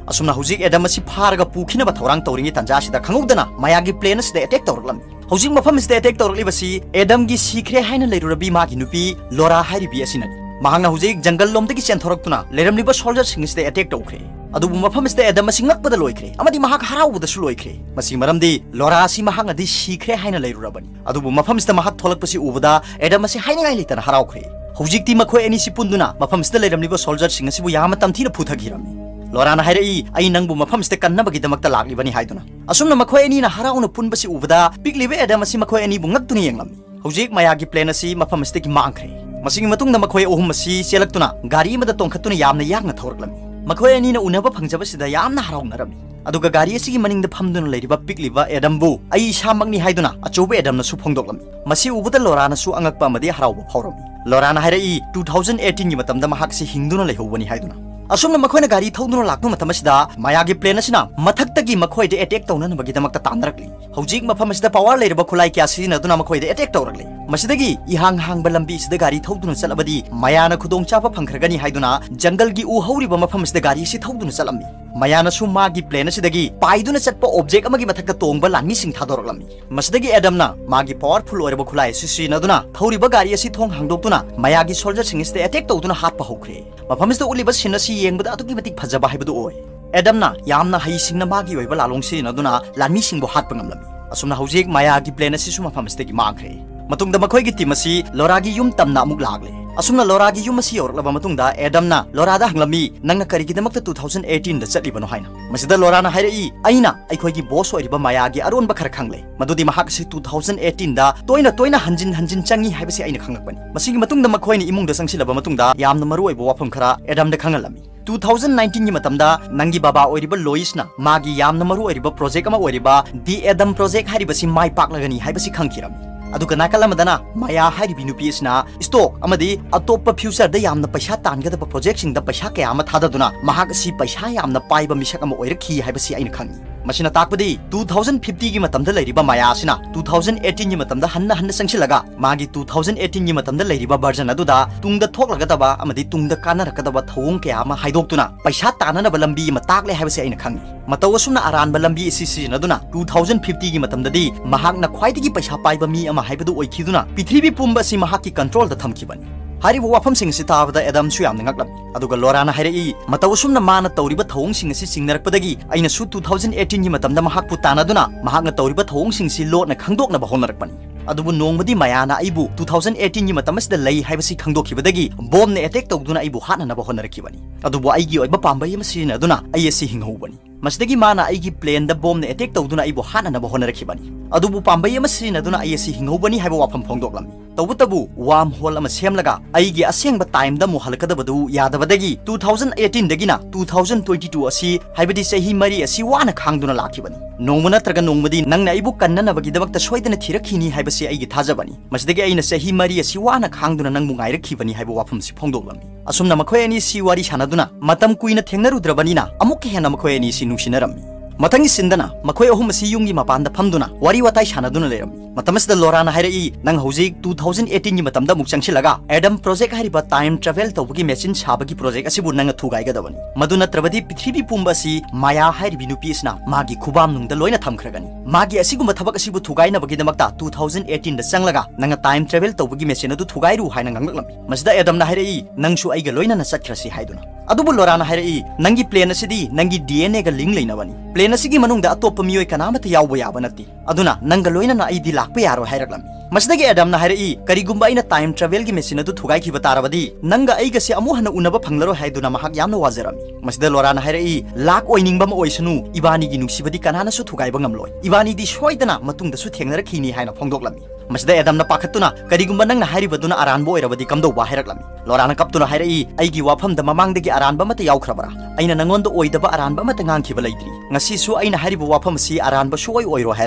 असुमना हुजिक एडम असि फारगा पुखिनबा थौरांग तौरिंगी तंजासिदा खंगौदना मायागी प्लेन असि अटैक तौरलम हुजिक मफम असि अटैक तौरलिबसि एडम गी सीख्रे हाइना लेरुरबी मागी नुपी लोरा हारिबी असिननि महांगना हुजिक जंगल लोमदगी चेंथोरक्तुना लेरमलिबा सोल्जर सिंगसिदे अटैक तौख्रे अदुबु मफम असि एडम असि ngakpada loikre amadi mahak haraubadasu loikre masi maramdi lora asi mahang adi सीख्रे हाइना लेरुरबनि अदुबु मफम असि mahak tholakpasi ubada एडम असि हाइनिंgai लेतना हराउख्रे हुजिकती मखोय एनी सि पुंदुना मफम असि लेरमलिबा सोल्जर सिंगसिबु यामा तमथिना पुथगिरमि लोराना हाइरई आई नंगबु मफम असि कन्नबगिदमक्ता लाक्लिबनि हाइदुना असुमना मखोय एनीना हराउना पुनबसि उबदा पिकलिबे एडम असि मखोय एनी बुंगक्तुनि येंगलमि हुजिक मायागी प्लेन असि मफम असि की मांखरे मसिगी मतुंगदा मखोय ओहुम असि सेलक्तुना गाड़ी मदा तोंखतुना यामना यागना थौरक्लमि मखोय एनीना उनबा फंगजबसिदा यामना हराउनरमि अदुगा गाड़ी असिगी मनिंगदा फमदुना लेरिबा पिकलिबा एडमबु आई इसामकनि हाइदुना अचौबे एडमना सु फोंदोक्लमि मसि उबदा लोराना सु अंगकपा मदि हराउबा फावरमि लोराना हाइरई two thousand eighteen gi matamda mahaksi hingduna leihobani haiduna asumna makhoi gari thawduna laknu matamasida mayagi plane asina mathaktagi makhoi de attack tawna nabagi damakta tandarakli hojik mafam asida power leirba khulai kya sina duna makhoi de attack tawrakli masidagi ihang hang balambi sida gari thawduna chalabadi mayana khudong chapa phangkhragani haiduna jungle gi u hawriba mafam sida gari si thawduna chalammi mayana su magi plane asidagi paiduna chatpa object amagi mathakta tongba lanmi sing thadoraklami masidagi adamna magi powerful oirba khulai si sina duna thawriba gari asi thong hangdoktuna mayagi soldier sing sida attack tawduna hatpa hokre mafam sida uliba sinasi yengba atuki matik phajaba haibadu oi adamna yamna hai singna magi oiba lalong sina duna lanmi singbo hatpa ngamlami asumna hojik mayagi plane asi su mafam sida gi mangkhre matungda makhoi gi team asi loragi yum tamna amuk lagle asumna loragi yum asi orlaba matungda adamna lorada hanglami nangna karigi damakta two thousand eighteen da chatlibano haina masida lorana hairei aina aikhoi gi boss oiriba mayagi aron ba khar khangle madudi mahak si two thousand eighteen da toina toina hanjin hanjin changi haibasi aina khangakbani masigi matungda makhoi ni imungda sangsilaba matungda yamna maru oiba wafam khara adam da khangalami two thousand nineteen gi matamda nangi baba oiriba loisna magi yamna maru oiriba project ama oiriba di adam project haribasi mai paklagani haibasi khangkirami aduga nakalamdana maya haribi nupisna stock amadi atoppa future da yamna paisa tangada project sing da paisa kaya ama thadaduna mahak si paisa yamna paiba misak ama oirakhi haibasi aina khangi masina takpadi two thousand fifty gi matamda leiriba maya asina two thousand eighteen gi matamda hanna hanna sangsilaga magi two thousand eighteen gi matamda leiriba version aduda tungda thoklagadaba amadi tungda kanarakadaba thawung kaya ama haidoktuna paisa tanana balambi ma takle haibasi aina khangi matawasuna aran balambi sisi naduna two thousand fifty gi matamda di mahakna khwaidigi paisa paiba mi ama haibadu oikhiduna pithribi pumba si mahaki control da thamkibani haribu wafam sing si tabada adam su yamna ngaklam aduga lorana hairei matawasumna mana tawriba thawung sing si singnarakpadagi aina su two thousand eighteen gi matamda mahak putana duna mahakna tawriba thawung sing si lotna khangdokna ba honarakpani adubu nongmadi mayana aibu two thousand eighteen gi matamasda lei haibasi khangdokhibadagi bomb ne attack tawduna aibu hatna na ba honarakibani adubu aigi oiba pambai ama si na duna ai si hinghobani masdagi mana aigi plane da bomb ne attack tawduna aibu hatna na ba honarakibani adubu pambai ama si na duna ai si hinghobani haiba wafam phongdoklami tawbutabu worm hole ama semlaga aigi asengba time da mu halakadabadu yadabadagi two thousand eighteen dagina two thousand twenty-two asi haibadi sahi mari asi wana khangduna lakibani nongmana traga nongmadi nangna aibu kannana bagidabakta soidana thirakhini haibasi aigi thajabani masdagi aina sahi mari asi wana khangduna nangmu ngairakibani haiba wafam si phongdoklami asumna makhoi ani si wari sanaduna matam kuina thengnarudrabanina amuk hena makhoi ani si nungsinarami matangi sindana makhoi ahum si yungi mapanda phamduna wari watai sanaduna lerami matamasda lorana hairei nang hojik two thousand eighteen gi matamda mukchangsilaga adam project hariba time travel tawbagi machine sabagi project asibu nang thugai gadabani maduna trabadi pithribi pumba si maya hairibi nupi isna magi khubam nungda loina thamkhragani magi asiguma thabak asibu thugai na bagi damakta two thousand eighteen da changlaga nang time travel tawbagi machine adu thugai ru haina nganglaklam masda adam na hairei nangsu aiga loina na satkrasi haiduna adubu lorana hairei nangi plane asidi nangi D N A ga link leinabani plane asigi manungda atoppa miyoi kanamata yawba yaba natti aduna nanga loina na aidi lakpa yaro hairaklam masdagi adam na hairei karigumba aina time travel gi machine adu thugai khiba tarabadi nanga aiga se amu hana unaba phanglaro haiduna mahak yamna wajarami masda lorana hairei lak oiningba ma oisanu ibani gi nuksibadi kanana su thugai ba ngamloi ibani di soidana matungda su thengnarakini haina phongdoklami masda adam na pakhatuna karigumba nang na hairibaduna aranbo oirabadi kamdo wa hairaklam lorana kaptuna hairei aigi wafam da mamangdagi aranba mata yaukrabara aina nangonda oidaba aranba mata ngangkhiba leitri ngasi su aina haribu wafam si aranba suoi oiro hairaklam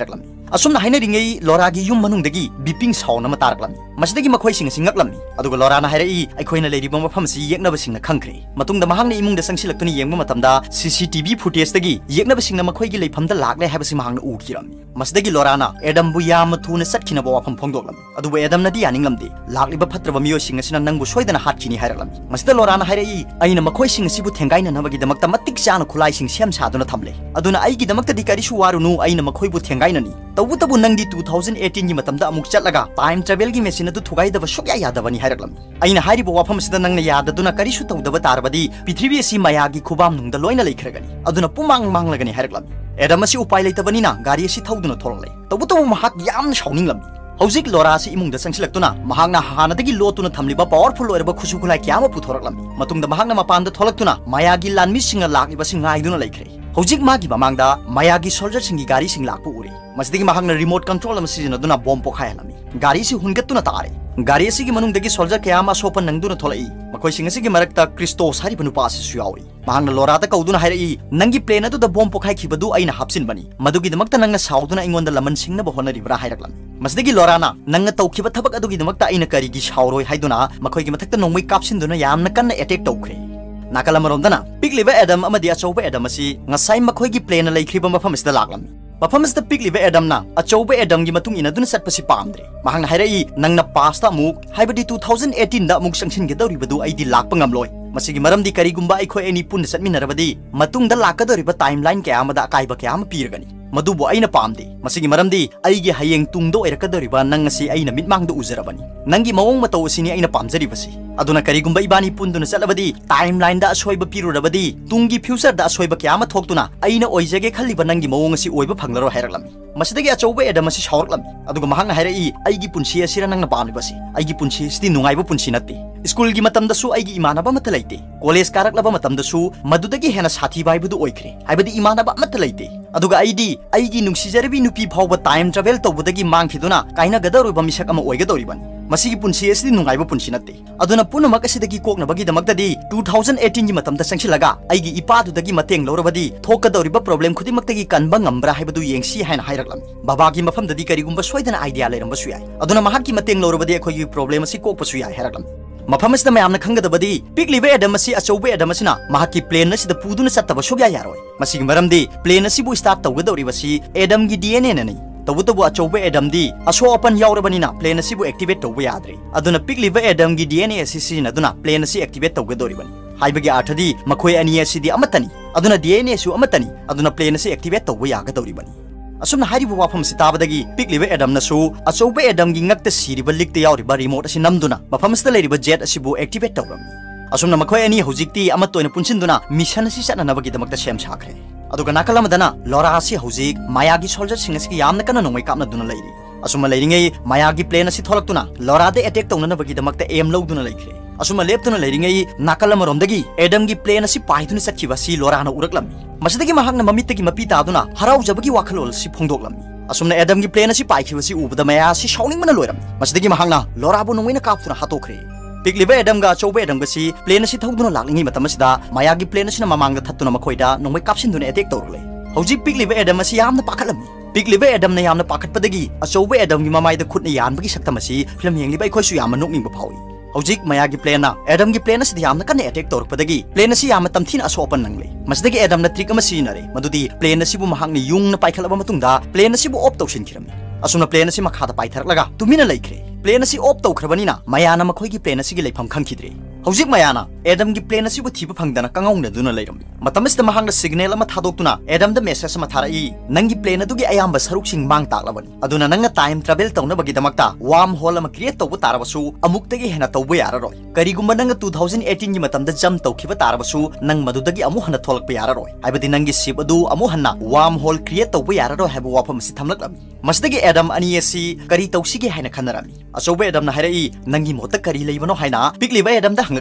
असुम हाइनरिङै लोरागी युम मनुंगदगी बिपिंग साउन अमा तारक्लमी मसिदगी मखोइसिंग सिंगक्लमी अदुगा लोराना हाइरई अखोइना लेरिबा मफमसी येक्नबसिंगना खंख्रे मतुंगदा महांगना इमुंगदा संगसिलक्तुनि येंगबा मतमदा सीसीटीवी फुटेजदगी येक्नबसिंगना मखोइगी लेफमदा लाक्ले हाइबसि महांगना उखिरमी मसिदगी लोराना एडमबु याम थुना सटखिनबा वाफम फोंदोक्लमी अदुबा एडमनदी यानिंगलमदे लाक्लिबा फत्रबा मियोसिंग सिना नंगबु सोइदना हाटखिनि हाइरक्लमी मसिदा लोराना हाइरई अइना मखोइसिंग सिबु थेंगाइना नबगिदमक्ता मतिक चाना खुलाइसिंग सेम सादुना थमले अदुना अइगिदमक्तदी करिसु वारुनु अइना मखोइबु थेंगाइनानि तबु तबु नंगदी टू थाउजेंड एटीन की मतमदा अमुक चलगा टाइम ट्रेवल की मेसिन अदु थुगाइदब सुक्या यादबनी हाइरक्लमी अइना हाइरिबो वाफम सिदा नंगना याददुना करिसु तौदब तारबदी पृथ्वी असि मायागी खुबाम नुंगदा लोइना लेखरगनी अदुना पुमांग मांगलगनी हाइरक्लमी एडम असि उपाय लेतबनिना गाड़ी असि थौदुना थोरले तबु तबु महाक याम साउनिंगलमी हौजिक लोरा असि इमुंगदा संगसिलक्तुना महागना हानादगी लोतुना थमलिबा पावरफुल ओइरबा खुसु खुलाइ क्यामा पुथोरक्लमी मतुंगदा महागना मपानदा थोलक्तुना मायागी लानमिसिंगा लाक्लिबसि गाइदुना लेखरे हौजिक मागी ममांगदा मायागी सोल्जर सिंगी गाड़ी सिंग लाकपु उरे मसिदगी महागना रिमोट कंट्रोल अमा सिजनदुना बॉम्ब पोखायलमी गाड़ी सि हुनगतुना तारे गाड़ी असिगी मनुंगदगी सोल्जर कयामा सोपन नंगदुना थोलई मखोइ सिंग असिगी मरक्ता क्रिस्टोस हारिबा नुपा असिसु यावरी महागना लोरादा कौदुना हाइरई नंगी प्लेन अदुदा बॉम्ब पोखाइखिबदु अइना हापसिनबनी मदुगिदमक्ता नंगा साउदुना इङोंदा लमन सिंगनबा होनरिब्रा हाइरक्लमी मसिदगी लोराना नंगा तौखिबा थबक अदुगिदमक्ता अइना करिगी साउरोय हाइदुना मखोइगी मथक्ता नोंमै कापसिनदुना यामना कन्ना अटैक तौखरे नाकल अमरोंदना पिकलिबा एडम अमदि अचौबा एडम असि ngasai मखोइगी प्लेन लैख्रिबा मफमसदा लाक्लमी मफमसदा पिकलिबा एडमना अचौबा एडमगी मतुंग इनदुना सटपसि पामद्रे महांगना हाइरई नंगना पास्ता अमुक हाइबदि टू थाउजेंड एटीन दा अमुक संगसिनगे दौरिबदु अइदि लाक्पा ngamloi मसिगी मरमदि करिगुंबा अइखोइ एनी पुन सटमिनरबदि मतुंगदा लाकदोरिबा टाइमलाइन कया अमदा अकाइबा कया अम पीरगनी मदुबो अइना पामदे मसिगी मरमदि अइगी हयेंग तुंगदो ओइरकदोरिबा नंगसी अइना मिटमांगदो उजरबनी नंगी मवोंग मतौ असिनि अइना पामजरिबसि अदुना करिगुंबा इबानी पुंदुना चलबदि टाइमलाइन दा असोइबा पीरुरबदि तुंगी फ्यूचर दा असोइबा क्यामा थोक्तुना अइना ओइजगे खल्लिबा नंगी मवोंग असि ओइबा फंगलरो हाइरक्लमी मसिदगी अचौबा एडम असि सावरक्लमी अदुगा महांगना हाइरई अइगी पुंसी असिरा नंगना पामलिबसि अइगी पुंसी सिदि नुंगाइबा पुंसी नत्ते स्कूल की मतमदसु अइगी इमानबा मत लैते कॉलेज कारक्लबा मतमदसु मदुदगी हेना साथी बाइबदु ओइख्रे हाइबदि इमानबा मत लैते अदुगा अइदी अइगी नुंसिजरबी नुपी फावबा टाइम ट्रेवल तौबदगी मांगखिदुना काइना गदरुबा मिसक अमा ओइगदौरिबनी मसिगी पुंसी असि नुंगाइबा पुंसी नत्ते अदुना पुनमक असिदगी कोकनबगीदमक्तदी टू थाउजेंड एटीन की मतमदा संगसिलगा अइगी इपादुदगी मतेंग लौरबदी थोकदौरिबा प्रॉब्लम खुदिमक्तगी कनबा ngambra हाइबदु येंगसी हाइना हाइरक्लमी बाबागी मफमददी करिगुंबा सोइदना आइडिया लेरंबसु याय अदुना महाकी मतेंग लौरबदी अखोइगी प्रॉब्लम असि कोकपसु याय हाइरक्लमी मफम असदा मयामना खंगदबदी पिकलिबा एडम असि अचौबा एडम असिना महाकी प्लेन असिदा पुदुना चत्तबा सोग्या यारोय मसिगी मरमदी प्लेन असिबु स्टार्ट तौगदौरिबसि एडम गी डीएनए ननि तबुतबु अचौबा एडम दी असो ओपन यावरबनिना प्लेन असिबु एक्टिवेट तौबा याद्रे अदुना पिकलिबा एडम गी डीएनए असि सिजिनदुना प्लेन असिबु एक्टिवेट तौगदौरिबनि हाइबगी अर्थदी मखोय अनि असिदि अमतनी अदुना डीएनए सु अमतनी अदुना प्लेन असिबु एक्टिवेट तौबा यागदौरिबनि असुमना हारिबु वाफम सिताबदगी पिकलिबा एडम नसु अचौबा एडम गी ngakta सिरिबा लिकते यावरिबा रिमोट असि नमदुना मफमसदा लेरिबा जेट असिबु एक्टिवेट तौरमि असुमना मखोय अनि हुजिकती अमतोयना पुनसिनदुना मिशन असि चटननबगिदमक्ता सेम साखरे अदुगा नाकलमदना लोरा असि हुजिक मायागी सोल्जर सिंग असि यामना कन्ना नोंमै कापनदुना लैरि असुमा लैरिङै मायागी प्लेन असि थोलक्तुना लोरादे अटैक तौननबगिदमक्ता एम लौदुना लैख्रे असुमा लेप्तुना लैरिङै नाकलमरोमदगी एडमगी प्लेन असि पाइदुना चटखिबसि लोराना उरक्लमी मसिदगी महांगना ममित्तगी मपि तादुना हराउजबगी वाखलोल सि फोंदोक्लमी असुमना एडमगी प्लेन असि पाइखिबसि उबदा मया असि साउनिंगमना लोइरमि मसिदगी महांगना लोराबु नोंमैना कापतुना हातोख्रे पिकलिबा एडमगा अचौबा एडमगसि प्लेन असि थौदुना लाक्लिङै मतमसिदा मायागी प्लेन असिना ममांगदा थत्तुना मखोइदा नोंमै कापसिनदुना अटैक तौरले हौजिक पिकलिबा एडम असि यामना पाखलमि पिकलिबा एडमना यामना पाखतपदगी अचौबा एडमगी ममाइदा खुदना यानबगी सक्तमसि फिल्म येंगलिबा अखोइसु यामना नोकनिंगबा फाउई हौजिक मायागी प्लेन एडमगी प्लेन असि यामना कन्ना अटैक तौरपदगी प्लेन असि यामना तमथिन असोपन नंगले मसिदगी एडमना ट्रिक अमा सिनरे मदुदी प्लेन असिबु महांगनि युंगना पाइखलबा मतुंगदा प्लेन असिबु ऑफ तौसिनखिरमि असुमना प्लेन असि मखादा पाइथरलगा तुमिना लैख्रे प्लेन असि ऑफ तौखरबनिना मयाना मखोइगी प्लेन असिगी लेफम खंखिद्रे हौजिक मयाना एडमगी प्लेन असिबु थिबा फंगदना कंगाउनदुना लैरमि मतमसदा महांगना सिग्नल अमा थादोक्तुना एडमदा मेसेज अमा थारई नंगी प्लेन अदुगी अयाम्बा सरुकसिंग मांग ताक्लबनी अदुना नंगा टाइम ट्रेवल तौनबगिदमक्ता वार्म होल अमा क्रिएट तौबा तारबसु अमुक्तगी हेना तौबा याररोय करिगुम्बा नंगा टू थाउजेंड एटीन की मतमदा जम तौखिबा तारबसु नंग मदुदगी अमु हना थोलकपा याररोय हाइबदि नंगी शिप अदु अमु हना वार्म होल क्रिएट तौबा याररोय हाइबा वाफम असि थमलकलमी मसदगी एडम अनि असि करि तौसिगे हाइना खनरमि अचौबा एडमना हाइरई नंगी मोता करि लेबनो हाइना पिकलिबा एडमदा हंगकलमी